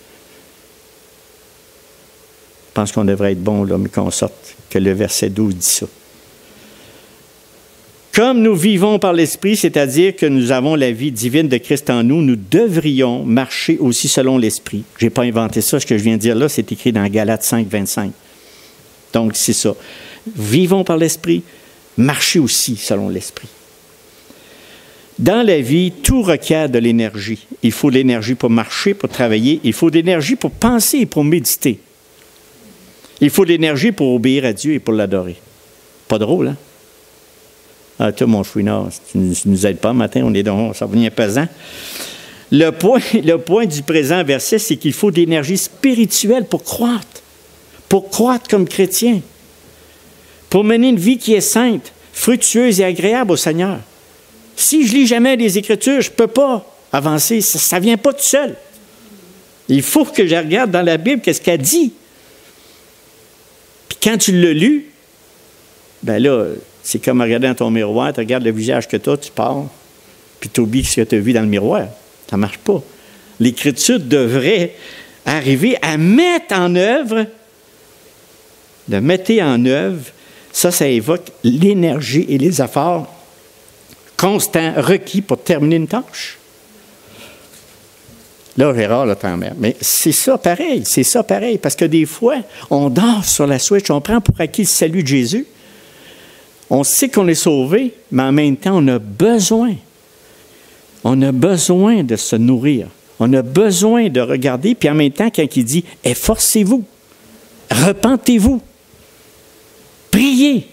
Je pense qu'on devrait être bon, là, mais qu'on sorte, que le verset 12 dit ça. Comme nous vivons par l'Esprit, c'est-à-dire que nous avons la vie divine de Christ en nous, nous devrions marcher aussi selon l'Esprit. Je n'ai pas inventé ça, ce que je viens de dire là, c'est écrit dans Galates 5, 25. Donc, c'est ça. Vivons par l'Esprit, marchez aussi selon l'Esprit. Dans la vie, tout requiert de l'énergie. Il faut de l'énergie pour marcher, pour travailler. Il faut de l'énergie pour penser et pour méditer. Il faut de l'énergie pour obéir à Dieu et pour l'adorer. Pas drôle, hein? Ah, toi, mon chouinard, tu ne nous aides pas matin, on est donc, ça devient pesant. Le point du présent verset, c'est qu'il faut de l'énergie spirituelle pour croître comme chrétien, pour mener une vie qui est sainte, fructueuse et agréable au Seigneur. Si je lis jamais les Écritures, je ne peux pas avancer, ça ne vient pas tout seul. Il faut que je regarde dans la Bible qu'est-ce qu'elle dit. Puis quand tu l'as lu, ben là, c'est comme regarder dans ton miroir, tu regardes le visage que tu as, tu pars, puis tu oublies ce que tu as vu dans le miroir. Ça ne marche pas. L'Écriture devrait arriver à mettre en œuvre, de mettre en œuvre, ça évoque l'énergie et les efforts constants requis pour terminer une tâche. Là, Gérard, là, t'emmerdes. Mais c'est ça pareil, parce que des fois, on dort sur la switch, on prend pour acquis le salut de Jésus. On sait qu'on est sauvé, mais en même temps, on a besoin de se nourrir. On a besoin de regarder, puis en même temps, quand il dit « efforcez-vous, repentez-vous, priez ».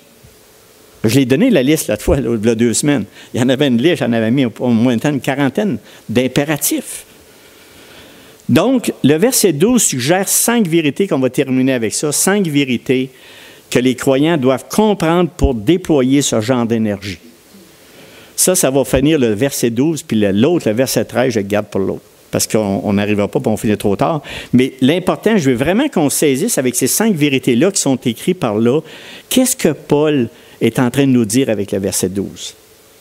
Je l'ai donné la liste l'autre fois, il y a 2 semaines. Il y en avait une liste, j'en avais mis au moins une quarantaine d'impératifs. Donc, le verset 12 suggère 5 vérités, qu'on va terminer avec ça, 5 vérités que les croyants doivent comprendre pour déployer ce genre d'énergie. Ça va finir le verset 12, puis l'autre, le verset 13, je le garde pour l'autre, parce qu'on n'arrivera pas, puis on finit trop tard. Mais l'important, je veux vraiment qu'on saisisse avec ces 5 vérités-là qui sont écrites par là, qu'est-ce que Paul est en train de nous dire avec le verset 12?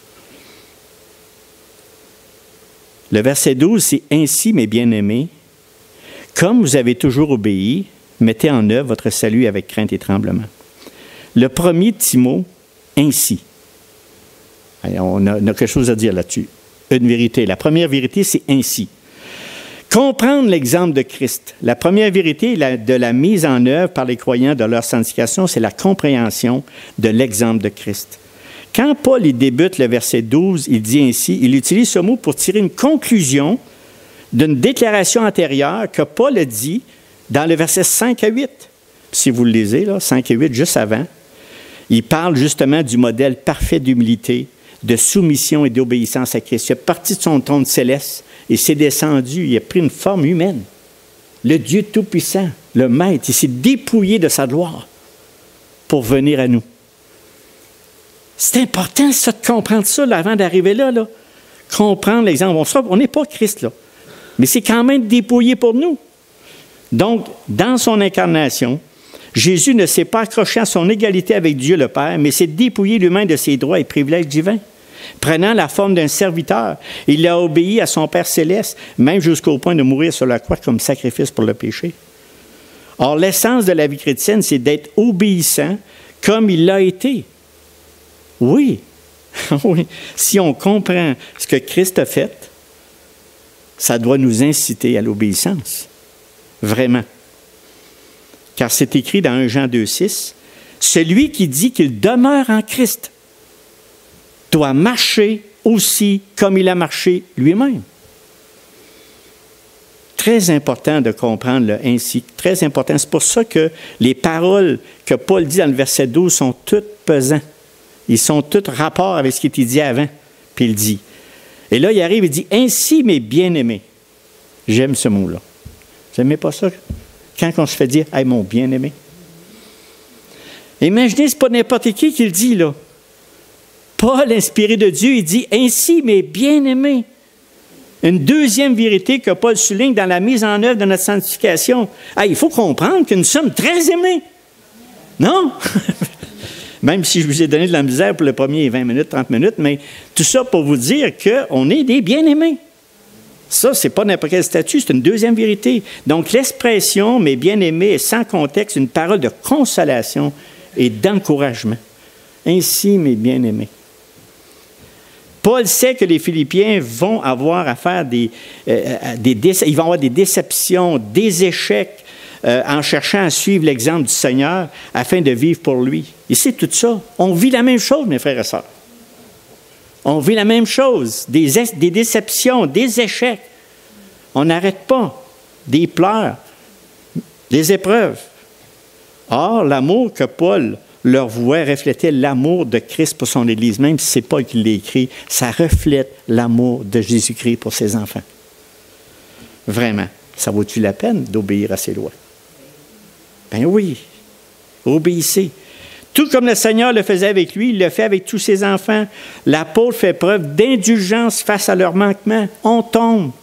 Le verset 12, c'est « Ainsi, mes bien-aimés, comme vous avez toujours obéi, mettez en œuvre votre salut avec crainte et tremblement. » Le premier petit mot, « ainsi ». On a quelque chose à dire là-dessus. Une vérité. La première vérité, c'est « ainsi ». Comprendre l'exemple de Christ. La première vérité de la mise en œuvre par les croyants de leur sanctification, c'est la compréhension de l'exemple de Christ. Quand Paul il débute le verset 12, il dit ainsi, il utilise ce mot pour tirer une conclusion d'une déclaration antérieure que Paul a dit dans le verset 5 à 8. Si vous le lisez, là, 5 et 8, juste avant, il parle justement du modèle parfait d'humilité, de soumission et d'obéissance à Christ. Il est parti de son trône céleste et s'est descendu, il a pris une forme humaine. Le Dieu Tout-Puissant, le Maître, il s'est dépouillé de sa gloire pour venir à nous. C'est important, ça, de comprendre ça là, avant d'arriver là. Comprendre l'exemple. On n'est pas Christ, là. Mais c'est quand même dépouillé pour nous. Donc, dans son incarnation, Jésus ne s'est pas accroché à son égalité avec Dieu le Père, mais s'est dépouillé lui-même de ses droits et privilèges divins. Prenant la forme d'un serviteur, il a obéi à son Père céleste, même jusqu'au point de mourir sur la croix comme sacrifice pour le péché. Or, l'essence de la vie chrétienne, c'est d'être obéissant comme il l'a été. Oui, oui. Si on comprend ce que Christ a fait, ça doit nous inciter à l'obéissance. Vraiment. Car c'est écrit dans 1 Jean 2,6, « Celui qui dit qu'il demeure en Christ doit marcher aussi comme il a marché lui-même. » Très important de comprendre le ainsi. Très important. C'est pour ça que les paroles que Paul dit dans le verset 12 sont toutes pesantes. Ils sont tous rapport avec ce qui était dit avant. Puis il dit. Et là, il arrive, il dit, « Ainsi, mes bien-aimés. » J'aime ce mot-là. Vous n'aimez pas ça? Quand on se fait dire, « Hey, mon bien-aimé. » Imaginez, ce n'est pas n'importe qui le dit, là. Paul, inspiré de Dieu, il dit, « Ainsi, mes bien-aimés. » Une deuxième vérité que Paul souligne dans la mise en œuvre de notre sanctification. Il faut comprendre que nous sommes très aimés. Non? Même si je vous ai donné de la misère pour les premiers 20 minutes, 30 minutes, mais tout ça pour vous dire qu'on est des bien-aimés. Ça, ce n'est pas n'importe quel statut, c'est une deuxième vérité. Donc, l'expression « mes bien-aimés » est sans contexte une parole de consolation et d'encouragement. Ainsi, mes bien-aimés. Paul sait que les Philippiens vont avoir à faire ils vont avoir des déceptions, des échecs en cherchant à suivre l'exemple du Seigneur afin de vivre pour lui. Et c'est tout ça. On vit la même chose, mes frères et sœurs. On vit la même chose. Des déceptions, des échecs. On n'arrête pas. Des pleurs, des épreuves. Or, l'amour que Paul leur vouait reflétait l'amour de Christ pour son Église. Même si ce n'est pas lui qui l'a écrit, ça reflète l'amour de Jésus-Christ pour ses enfants. Vraiment. Ça vaut-tu la peine d'obéir à ses lois? Ben oui. Obéissez. Tout comme le Seigneur le faisait avec lui, il le fait avec tous ses enfants. L'apôtre fait preuve d'indulgence face à leurs manquements. On tombe.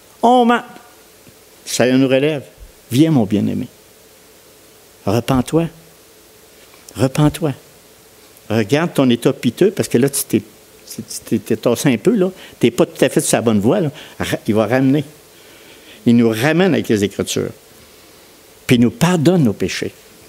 Ça nous relève. Viens, mon bien-aimé. Repens-toi. Repens-toi. Regarde ton état piteux, parce que là, tu t'es tassé un peu, là. Tu n'es pas tout à fait sur la bonne voie, là. Il va ramener. Il nous ramène avec les Écritures. Puis il nous pardonne nos péchés.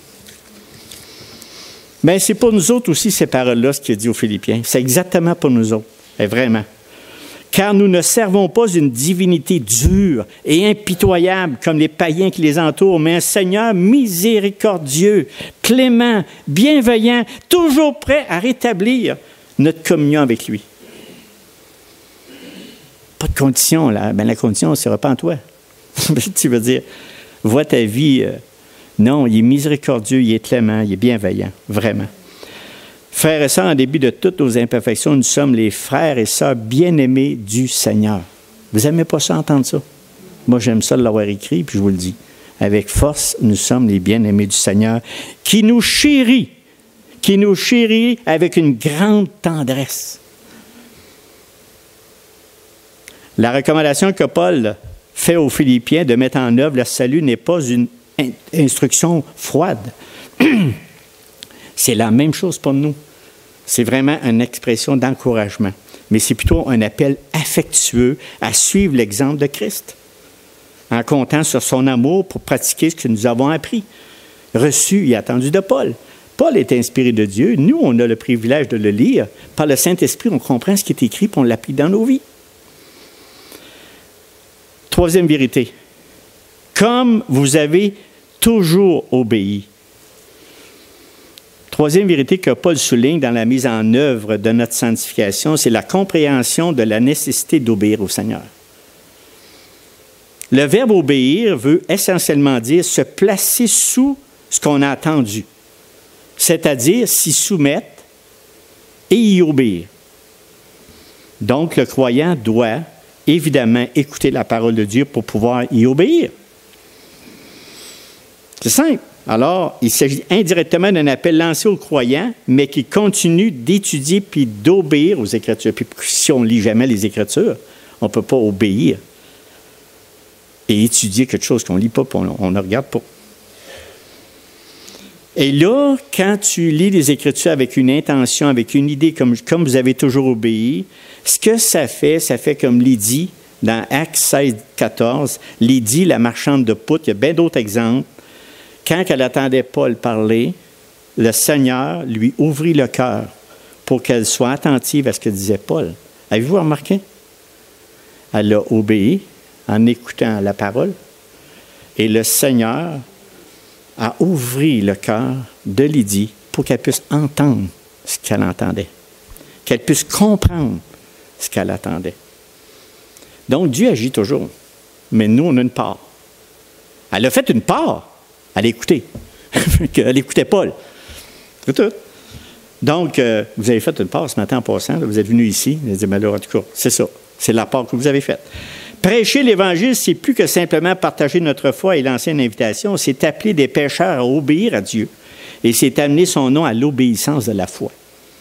Mais c'est pour nous autres aussi, ces paroles-là, ce qu'il a dit aux Philippiens. C'est exactement pour nous autres. Et vraiment. Car nous ne servons pas une divinité dure et impitoyable comme les païens qui les entourent, mais un Seigneur miséricordieux, clément, bienveillant, toujours prêt à rétablir notre communion avec lui. Pas de condition, là. Ben, la condition, c'est repens-toi. Tu veux dire, vois ta vie. Non, il est miséricordieux, il est clément, il est bienveillant, vraiment. Frères et sœurs, en début de toutes nos imperfections, nous sommes les frères et sœurs bien-aimés du Seigneur. Vous n'aimez pas ça, entendre ça? Moi, j'aime ça de l'avoir écrit, puis je vous le dis. Avec force, nous sommes les bien-aimés du Seigneur, qui nous chérit avec une grande tendresse. La recommandation que Paul fait aux Philippiens de mettre en œuvre le salut n'est pas une instruction froide. C'est la même chose pour nous. C'est vraiment une expression d'encouragement. Mais c'est plutôt un appel affectueux à suivre l'exemple de Christ, en comptant sur son amour pour pratiquer ce que nous avons appris, reçu et attendu de Paul. Paul est inspiré de Dieu. Nous, on a le privilège de le lire. Par le Saint-Esprit, on comprend ce qui est écrit et on l'applique dans nos vies. Troisième vérité. Comme vous avez toujours obéi. Troisième vérité que Paul souligne dans la mise en œuvre de notre sanctification, c'est la compréhension de la nécessité d'obéir au Seigneur. Le verbe obéir veut essentiellement dire se placer sous ce qu'on a entendu, c'est-à-dire s'y soumettre et y obéir. Donc, le croyant doit évidemment écouter la parole de Dieu pour pouvoir y obéir. C'est simple. Alors, il s'agit indirectement d'un appel lancé aux croyants, mais qui continue d'étudier puis d'obéir aux Écritures. Puis si on ne lit jamais les Écritures, on ne peut pas obéir et étudier quelque chose qu'on ne lit pas, on ne regarde pas. Et là, quand tu lis les Écritures avec une intention, avec une idée, comme vous avez toujours obéi, ce que ça fait comme Lydie, dans Actes 16, 14, Lydie, la marchande de poutres, il y a bien d'autres exemples. Quand elle attendait Paul parler, le Seigneur lui ouvrit le cœur pour qu'elle soit attentive à ce que disait Paul. Avez-vous remarqué? Elle a obéi en écoutant la parole et le Seigneur a ouvert le cœur de Lydie pour qu'elle puisse entendre ce qu'elle entendait, qu'elle puisse comprendre ce qu'elle attendait. Donc, Dieu agit toujours, mais nous, on a une part. Elle a fait une part. Elle a écouté. Elle écoutait Paul. C'est tout. Donc, vous avez fait une part ce matin en passant. Là, vous êtes venu ici. Vous avez dit, mais là, en tout cas, c'est ça. C'est la part que vous avez faite. Prêcher l'Évangile, c'est plus que simplement partager notre foi et lancer une invitation. C'est appeler des pécheurs à obéir à Dieu. Et c'est amener son nom à l'obéissance de la foi.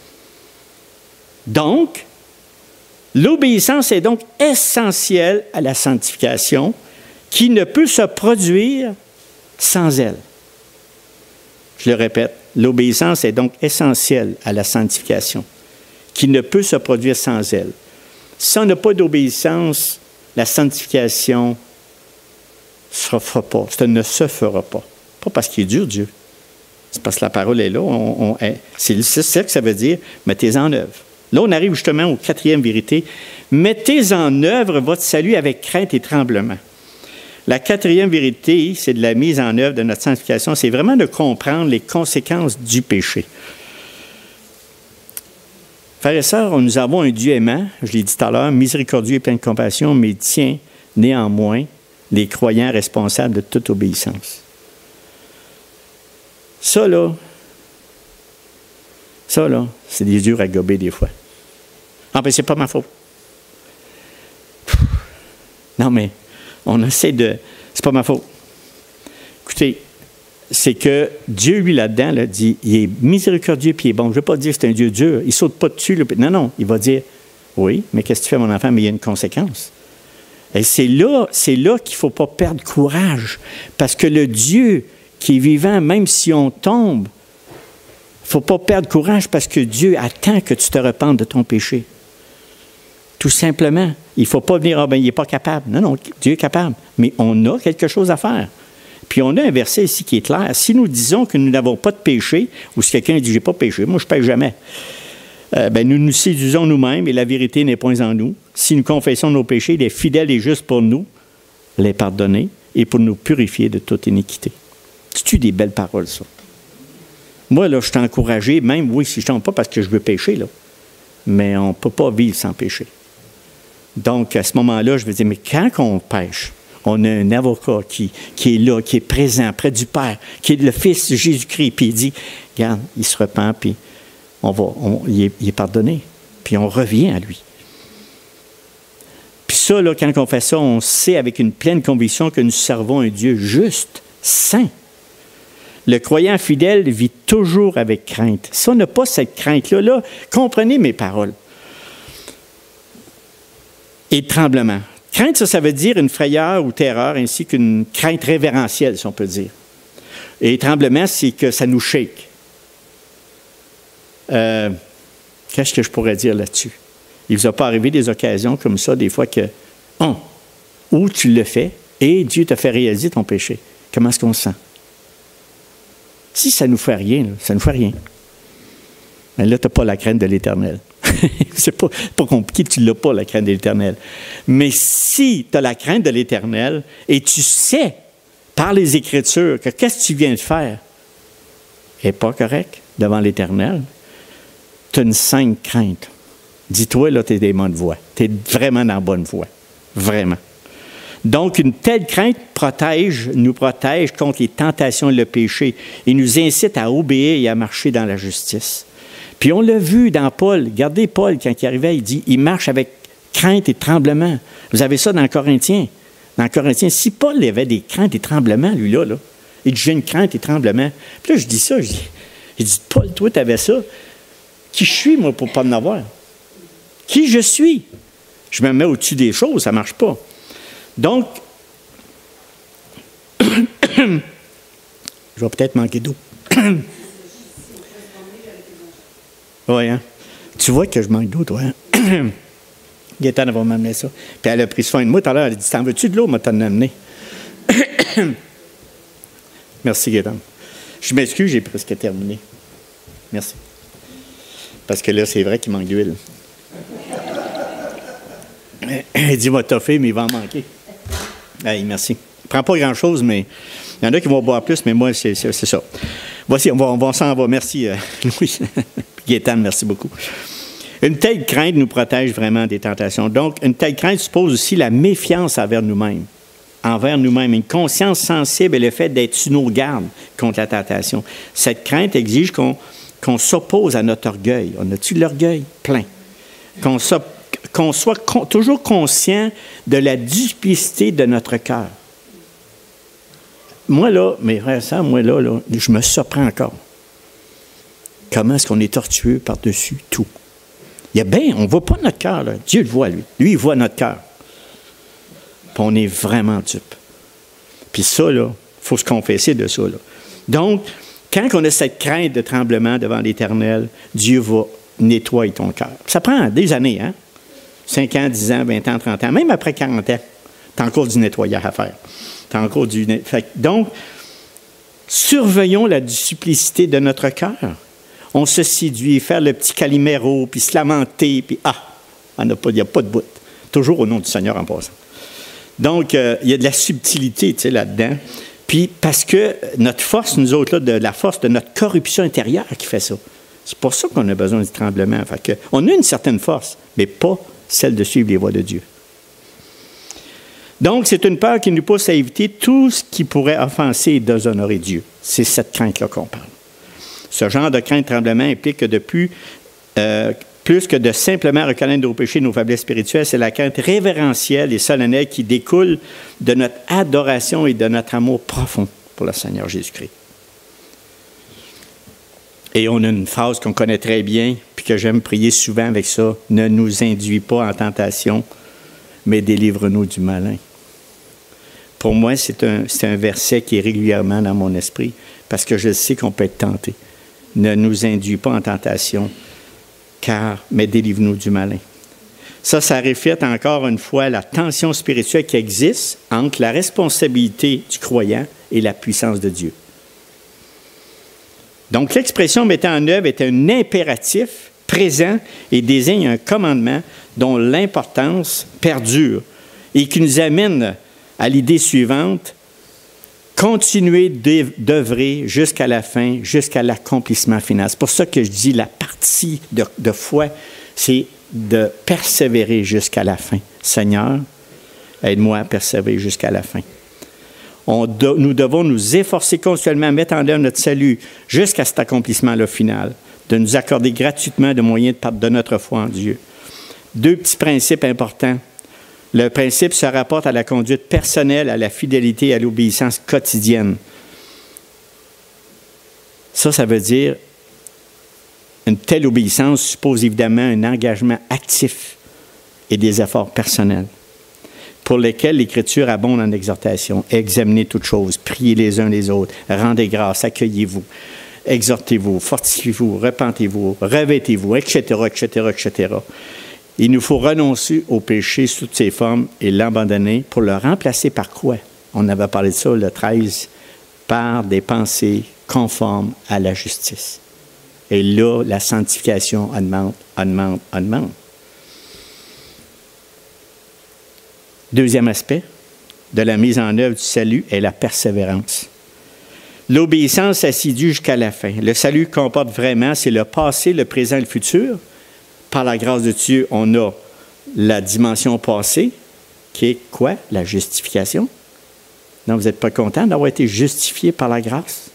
Donc, l'obéissance est donc essentielle à la sanctification qui ne peut se produire sans elle. Je le répète, l'obéissance est donc essentielle à la sanctification, qui ne peut se produire sans elle. Si on n'a pas d'obéissance, la sanctification ne se fera pas. Ça ne se fera pas. Pas parce qu'il est dur, Dieu. C'est parce que la parole est là. C'est ça que ça veut dire, mettez en œuvre. Là, on arrive justement aux 4e vérité. Mettez en œuvre votre salut avec crainte et tremblement. La 4e vérité, c'est de la mise en œuvre de notre sanctification. C'est vraiment de comprendre les conséquences du péché. Frères et sœurs, nous avons un Dieu aimant, je l'ai dit tout à l'heure, miséricordieux et plein de compassion, mais il tient néanmoins les croyants responsables de toute obéissance. Ça, là, c'est des yeux à gober des fois. Ah, ben, c'est pas ma faute. Non, mais on essaie de... C'est pas ma faute. Écoutez, c'est que Dieu, lui, là-dedans, là, dit, il est miséricordieux puis il est bon. Je ne veux pas dire que c'est un Dieu dur. Il ne saute pas dessus. Là. Non, il va dire, oui, mais qu'est-ce que tu fais, mon enfant? Mais il y a une conséquence. Et c'est là qu'il ne faut pas perdre courage. Parce que le Dieu qui est vivant, même si on tombe, il ne faut pas perdre courage parce que Dieu attend que tu te repentes de ton péché. Tout simplement. Il ne faut pas venir, ah ben, il n'est pas capable. Non, Dieu est capable. Mais on a quelque chose à faire. Puis on a un verset ici qui est clair. Si nous disons que nous n'avons pas de péché, ou si quelqu'un dit, j'ai pas péché, moi je ne pêche jamais, nous nous séduisons nous-mêmes et la vérité n'est point en nous. Si nous confessons nos péchés, il est fidèle et juste pour nous les pardonner et pour nous purifier de toute iniquité. C'est-tu des belles paroles, ça? Moi, là, je suis encouragé, même, oui, si je ne tombe pas parce que je veux pécher, là, mais on ne peut pas vivre sans péché. Donc, à ce moment-là, je veux dire, mais quand on pêche, on a un avocat qui est là, qui est présent près du Père, qui est le Fils de Jésus-Christ, puis il dit, regarde, il se repent, puis il est pardonné, puis on revient à lui. Puis ça, là, quand on fait ça, on sait avec une pleine conviction que nous servons un Dieu juste, saint. Le croyant fidèle vit toujours avec crainte. Si on n'a pas cette crainte-là, comprenez mes paroles. Et tremblement. Crainte, ça veut dire une frayeur ou terreur, ainsi qu'une crainte révérentielle, si on peut dire. Et tremblement, c'est que ça nous shake. Qu'est-ce que je pourrais dire là-dessus? Il ne vous a pas arrivé des occasions comme ça, des fois que, où tu le fais et Dieu te fait réaliser ton péché. Comment est-ce qu'on se sent? Si ça ne nous fait rien, là, ça ne nous fait rien. Mais là, tu n'as pas la crainte de l'Éternel. C'est pas compliqué, tu ne l'as pas, la crainte de l'Éternel. Mais si tu as la crainte de l'Éternel et tu sais, par les Écritures, que qu'est-ce que tu viens de faire n'est pas correct devant l'Éternel, tu as une sainte crainte. Dis-toi, là, tu es des bonnes voies. Tu es vraiment dans la bonne voie. Vraiment. Donc, une telle crainte nous protège contre les tentations et le péché et nous incite à obéir et à marcher dans la justice. Puis on l'a vu dans Paul. Regardez Paul, quand il arrivait, il dit, il marche avec crainte et tremblement. Vous avez ça dans Corinthiens. Dans Corinthiens, si Paul avait des craintes et tremblements, lui-là, Il dit, j'ai une crainte et tremblement. Puis là, je dis ça, il dit, Paul, toi, tu avais ça. Qui je suis, moi, pour ne pas en avoir? Qui je suis? Je me mets au-dessus des choses, ça ne marche pas. Donc, je vais peut-être manquer d'eau. Oui, hein? Tu vois que je manque d'eau, toi, hein? Gaëtane va m'amener ça. Puis elle a pris soin de moi tout à l'heure. Elle a dit, t'en veux-tu de l'eau? Moi, t'en amené. Merci, Gaëtane. Je m'excuse, j'ai presque terminé. Merci. Parce que là, c'est vrai qu'il manque d'huile. Elle dit, va toffer, mais il va en manquer. Hey, merci. Je ne prends pas grand-chose, mais il y en a qui vont boire plus, mais moi, c'est ça. Voici, on s'en va. Merci, Louis. Gaëtane, merci beaucoup. Une telle crainte nous protège vraiment des tentations. Donc, une telle crainte suppose aussi la méfiance envers nous-mêmes. Une conscience sensible et le fait d'être sur nos gardes contre la tentation. Cette crainte exige qu'on s'oppose à notre orgueil. On a-tu l'orgueil? Plein. Qu'on soit toujours conscient de la duplicité de notre cœur. Moi, là, mes frères et sœurs, là, je me surprends encore. Comment est-ce qu'on est tortueux par-dessus tout? Il y a bien, on ne voit pas notre cœur, là. Dieu le voit, lui. Lui, il voit notre cœur. Puis on est vraiment dupe. Puis ça, là, il faut se confesser de ça, là. Donc, quand on a cette crainte de tremblement devant l'Éternel, Dieu va nettoyer ton cœur. Ça prend des années, hein? 5 ans, 10 ans, 20 ans, 30 ans, même après 40 ans, tu as encore du nettoyage à faire. Donc, surveillons la duplicité de notre cœur. On se séduit, faire le petit calimero, puis se lamenter, puis il n'y a pas de bout. Toujours au nom du Seigneur en passant. Donc, il y a de la subtilité, tu sais, là-dedans. Puis, parce que notre force, nous autres, là, de la force de notre corruption intérieure qui fait ça. C'est pour ça qu'on a besoin du tremblement. Fait que, on a une certaine force, mais pas celle de suivre les voies de Dieu. Donc, c'est une peur qui nous pousse à éviter tout ce qui pourrait offenser et déshonorer Dieu. C'est cette crainte-là qu'on parle. Ce genre de crainte tremblement implique que plus que de simplement reconnaître nos péchés, nos faiblesses spirituelles, c'est la crainte révérentielle et solennelle qui découle de notre adoration et de notre amour profond pour le Seigneur Jésus-Christ. Et on a une phrase qu'on connaît très bien, puis que j'aime prier souvent avec ça, « Ne nous induis pas en tentation, mais délivre-nous du malin. » Pour moi, c'est un verset qui est régulièrement dans mon esprit, parce que je sais qu'on peut être tenté. Ne nous induis pas en tentation, mais délivre-nous du malin. Ça reflète encore une fois la tension spirituelle qui existe entre la responsabilité du croyant et la puissance de Dieu. Donc, l'expression « mettant en œuvre » est un impératif présent et désigne un commandement dont l'importance perdure et qui nous amène à l'idée suivante: continuer d'œuvrer jusqu'à la fin, jusqu'à l'accomplissement final. C'est pour ça que je dis la partie de foi, c'est de persévérer jusqu'à la fin. Seigneur, aide-moi à persévérer jusqu'à la fin. Nous devons nous efforcer continuellement à mettre en œuvre notre salut jusqu'à cet accomplissement-là final, de nous accorder gratuitement de moyens de notre foi en Dieu. 2 petits principes importants. Le principe se rapporte à la conduite personnelle, à la fidélité et à l'obéissance quotidienne. Ça veut dire une telle obéissance suppose évidemment un engagement actif et des efforts personnels, pour lesquels l'Écriture abonde en exhortation. Examinez toutes choses, priez les uns les autres, rendez grâce, accueillez-vous, exhortez-vous, fortifiez-vous, repentez-vous, revêtez-vous, etc., etc., etc. Il nous faut renoncer au péché sous toutes ses formes et l'abandonner pour le remplacer par quoi? On avait parlé de ça le 13, par des pensées conformes à la justice. Et là, la sanctification augmente. Deuxième aspect de la mise en œuvre du salut est la persévérance. L'obéissance assidue jusqu'à la fin. Le salut comporte vraiment, c'est le passé, le présent et le futur. Par la grâce de Dieu, on a la dimension passée, qui est quoi? La justification. Non, vous n'êtes pas content d'avoir été justifié par la grâce?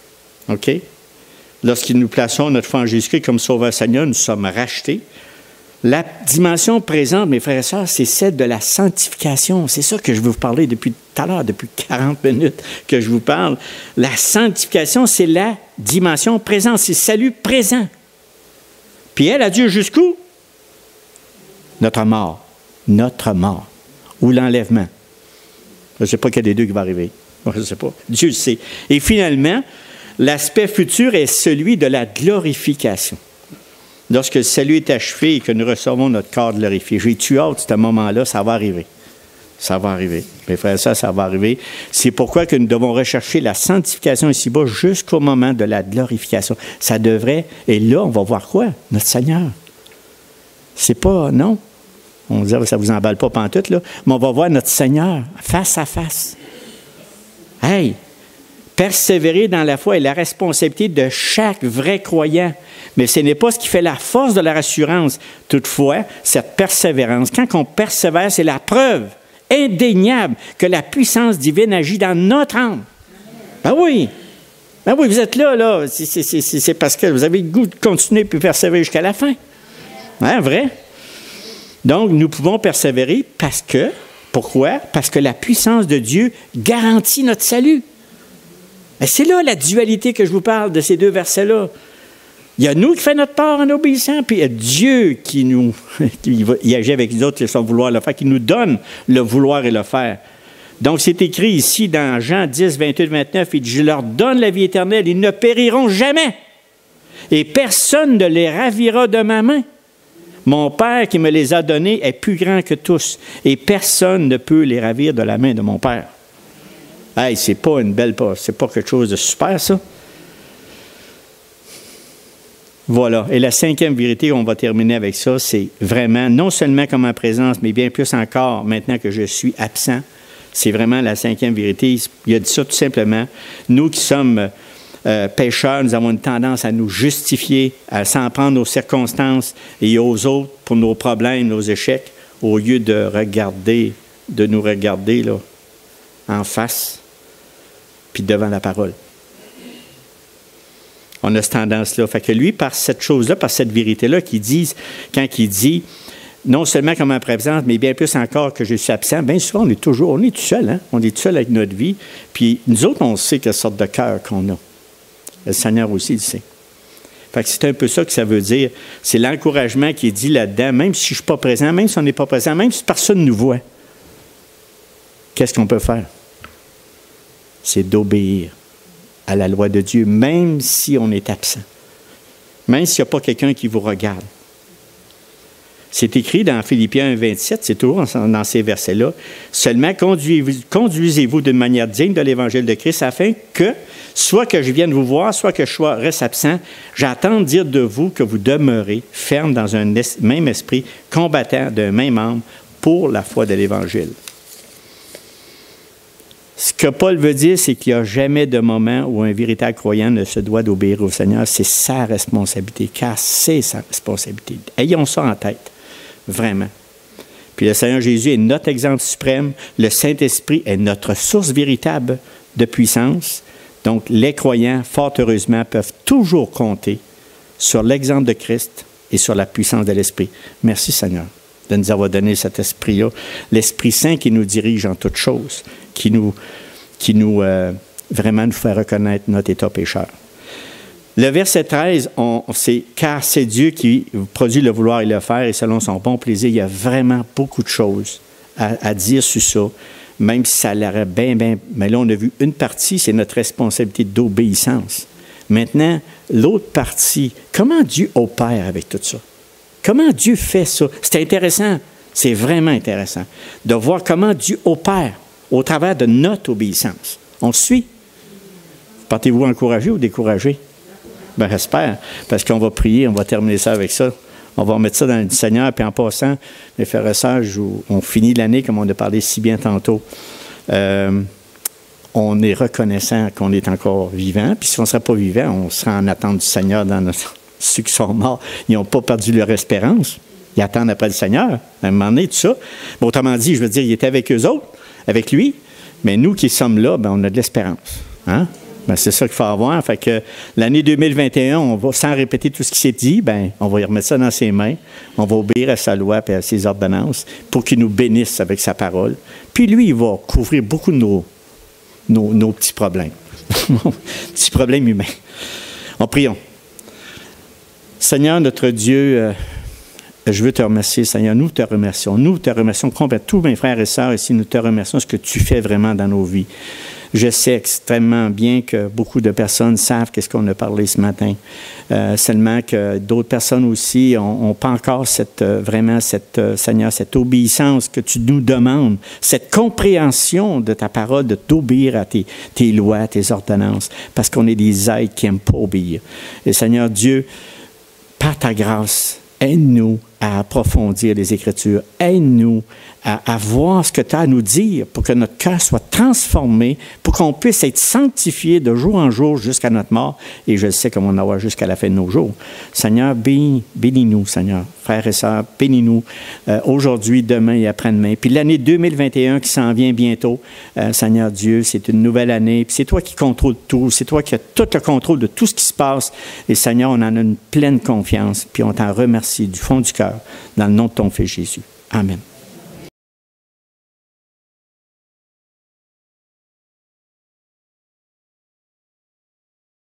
OK? Lorsque nous plaçons notre foi en Jésus-Christ comme Sauveur Seigneur, nous sommes rachetés. La dimension présente, mes frères et sœurs, c'est celle de la sanctification. C'est ça que je veux vous parler depuis tout à l'heure, depuis 40 minutes que je vous parle. La sanctification, c'est la dimension présente, c'est le salut présent. Puis elle a Dieu jusqu'où? Notre mort. Notre mort. Ou l'enlèvement. Je ne sais pas quel des deux qui va arriver. Je ne sais pas. Dieu le sait. Et finalement, l'aspect futur est celui de la glorification. Lorsque le salut est achevé et que nous recevons notre corps glorifié. J'ai-tu hâte, ce moment-là, ça va arriver. Ça va arriver. Mes frères et sœurs, ça va arriver. C'est pourquoi que nous devons rechercher la sanctification ici-bas jusqu'au moment de la glorification. Ça devrait... Et là, on va voir quoi? Notre Seigneur. C'est pas... Non. On dirait que ça ne vous emballe pas pantoute, là. Mais on va voir notre Seigneur face à face. Hey! Persévérer dans la foi est la responsabilité de chaque vrai croyant. Mais ce n'est pas ce qui fait la force de leur assurance. Toutefois, cette persévérance, quand on persévère, c'est la preuve indéniable que la puissance divine agit dans notre âme. Ben oui! Ben oui, vous êtes là. C'est parce que vous avez le goût de continuer et persévérer jusqu'à la fin. Hein, vrai? Donc, nous pouvons persévérer parce que, pourquoi? Parce que la puissance de Dieu garantit notre salut. Et c'est là la dualité que je vous parle de ces deux versets-là. Il y a nous qui fait notre part en obéissant, puis il y a Dieu qui agit avec nous autres, son vouloir le faire, qui nous donne le vouloir et le faire. Donc, c'est écrit ici dans Jean 10, 28, 29, il dit « Je leur donne la vie éternelle, ils ne périront jamais, et personne ne les ravira de ma main. Mon Père qui me les a donnés est plus grand que tous, et personne ne peut les ravir de la main de mon Père. » Hey, c'est pas quelque chose de super, ça. Voilà. Et la cinquième vérité, on va terminer avec ça, c'est vraiment, non seulement comme en présence, mais bien plus encore, maintenant que je suis absent, c'est vraiment la cinquième vérité. Il a dit ça tout simplement. Nous qui sommes pécheurs, nous avons une tendance à nous justifier, à s'en prendre aux circonstances et aux autres pour nos problèmes, nos échecs, au lieu de nous regarder là, en face, puis devant la parole. On a cette tendance-là. Fait que lui, par cette chose-là, par cette vérité-là, quand il dit, non seulement comme en présence, mais bien plus encore que je suis absent, bien souvent, on est tout seul, hein? On est tout seul avec notre vie. Puis nous autres, on sait quelle sorte de cœur qu'on a. Le Seigneur aussi le sait. Fait que c'est un peu ça que ça veut dire. C'est l'encouragement qui est dit là-dedans, même si je ne suis pas présent, même si on n'est pas présent, même si personne ne nous voit. Qu'est-ce qu'on peut faire? C'est d'obéir à la loi de Dieu, même si on est absent. Même s'il n'y a pas quelqu'un qui vous regarde. C'est écrit dans Philippiens 1, 27, c'est toujours dans ces versets-là. Seulement, conduisez-vous d'une manière digne de l'Évangile de Christ, afin que, soit que je vienne vous voir, soit que je reste absent, j'attends dire de vous que vous demeurez ferme dans un même esprit, combattant d'un même âme pour la foi de l'Évangile. Ce que Paul veut dire, c'est qu'il n'y a jamais de moment où un véritable croyant ne se doit d'obéir au Seigneur. C'est sa responsabilité, car c'est sa responsabilité. Ayons ça en tête, vraiment. Puis le Seigneur Jésus est notre exemple suprême. Le Saint-Esprit est notre source véritable de puissance. Donc, les croyants, fort heureusement, peuvent toujours compter sur l'exemple de Christ et sur la puissance de l'Esprit. Merci, Seigneur, de nous avoir donné cet esprit-là. L'Esprit Saint qui nous dirige en toutes choses, qui nous vraiment nous fait reconnaître notre état pécheur. Le verset 13, c'est « Car c'est Dieu qui produit le vouloir et le faire, et selon son bon plaisir ». Il y a vraiment beaucoup de choses à dire sur ça, même si ça a l'air bien. Mais là, on a vu une partie, c'est notre responsabilité d'obéissance. Maintenant, l'autre partie, comment Dieu opère avec tout ça? Comment Dieu fait ça? C'est intéressant, c'est vraiment intéressant de voir comment Dieu opère au travers de notre obéissance. On suit. Partez-vous encouragé ou découragé? Bien, j'espère, parce qu'on va prier, on va terminer ça avec ça. On va remettre ça dans le Seigneur, puis en passant, mes frères et sœurs, on finit l'année, comme on a parlé si bien tantôt. On est reconnaissant qu'on est encore vivant, puis si on ne serait pas vivant, on serait en attente du Seigneur dans notre... Ceux qui sont morts, ils n'ont pas perdu leur espérance. Ils attendent après le Seigneur. À un moment donné, tout ça. Mais autrement dit, je veux dire, il était avec eux autres, avec lui. Mais nous qui sommes là, ben, on a de l'espérance. Hein? Ben, c'est ça qu'il faut avoir. Fait que l'année 2021, on va, sans répéter tout ce qui s'est dit, ben, on va y remettre ça dans ses mains. On va obéir à sa loi et à ses ordonnances pour qu'il nous bénisse avec sa parole. Puis lui, il va couvrir beaucoup de nos petits problèmes. Petits problèmes humains. En prions. Seigneur, notre Dieu, je veux te remercier, Seigneur. Nous te remercions. Nous te remercions complètement. Tous mes frères et sœurs ici, nous te remercions ce que tu fais vraiment dans nos vies. Je sais extrêmement bien que beaucoup de personnes savent qu'est-ce qu'on a parlé ce matin. Seulement que d'autres personnes aussi n'ont pas encore Seigneur, cette obéissance que tu nous demandes, cette compréhension de ta parole, de t'obéir à tes lois, tes ordonnances, parce qu'on est des êtres qui n'aiment pas obéir. Et Seigneur Dieu, par ta grâce, aide-nous à approfondir les Écritures. Aide-nous à voir ce que tu as à nous dire pour que notre cœur soit transformé, pour qu'on puisse être sanctifié de jour en jour jusqu'à notre mort. Et je sais qu'on va en avoir jusqu'à la fin de nos jours. Seigneur, bénis-nous, Seigneur. Frères et sœurs, bénis-nous aujourd'hui, demain et après-demain. Puis l'année 2021 qui s'en vient bientôt, Seigneur Dieu, c'est une nouvelle année. Puis c'est toi qui contrôles tout. C'est toi qui as tout le contrôle de tout ce qui se passe. Et Seigneur, on en a une pleine confiance. Puis on t'en remercie du fond du cœur, dans le nom de ton Fils Jésus. Amen.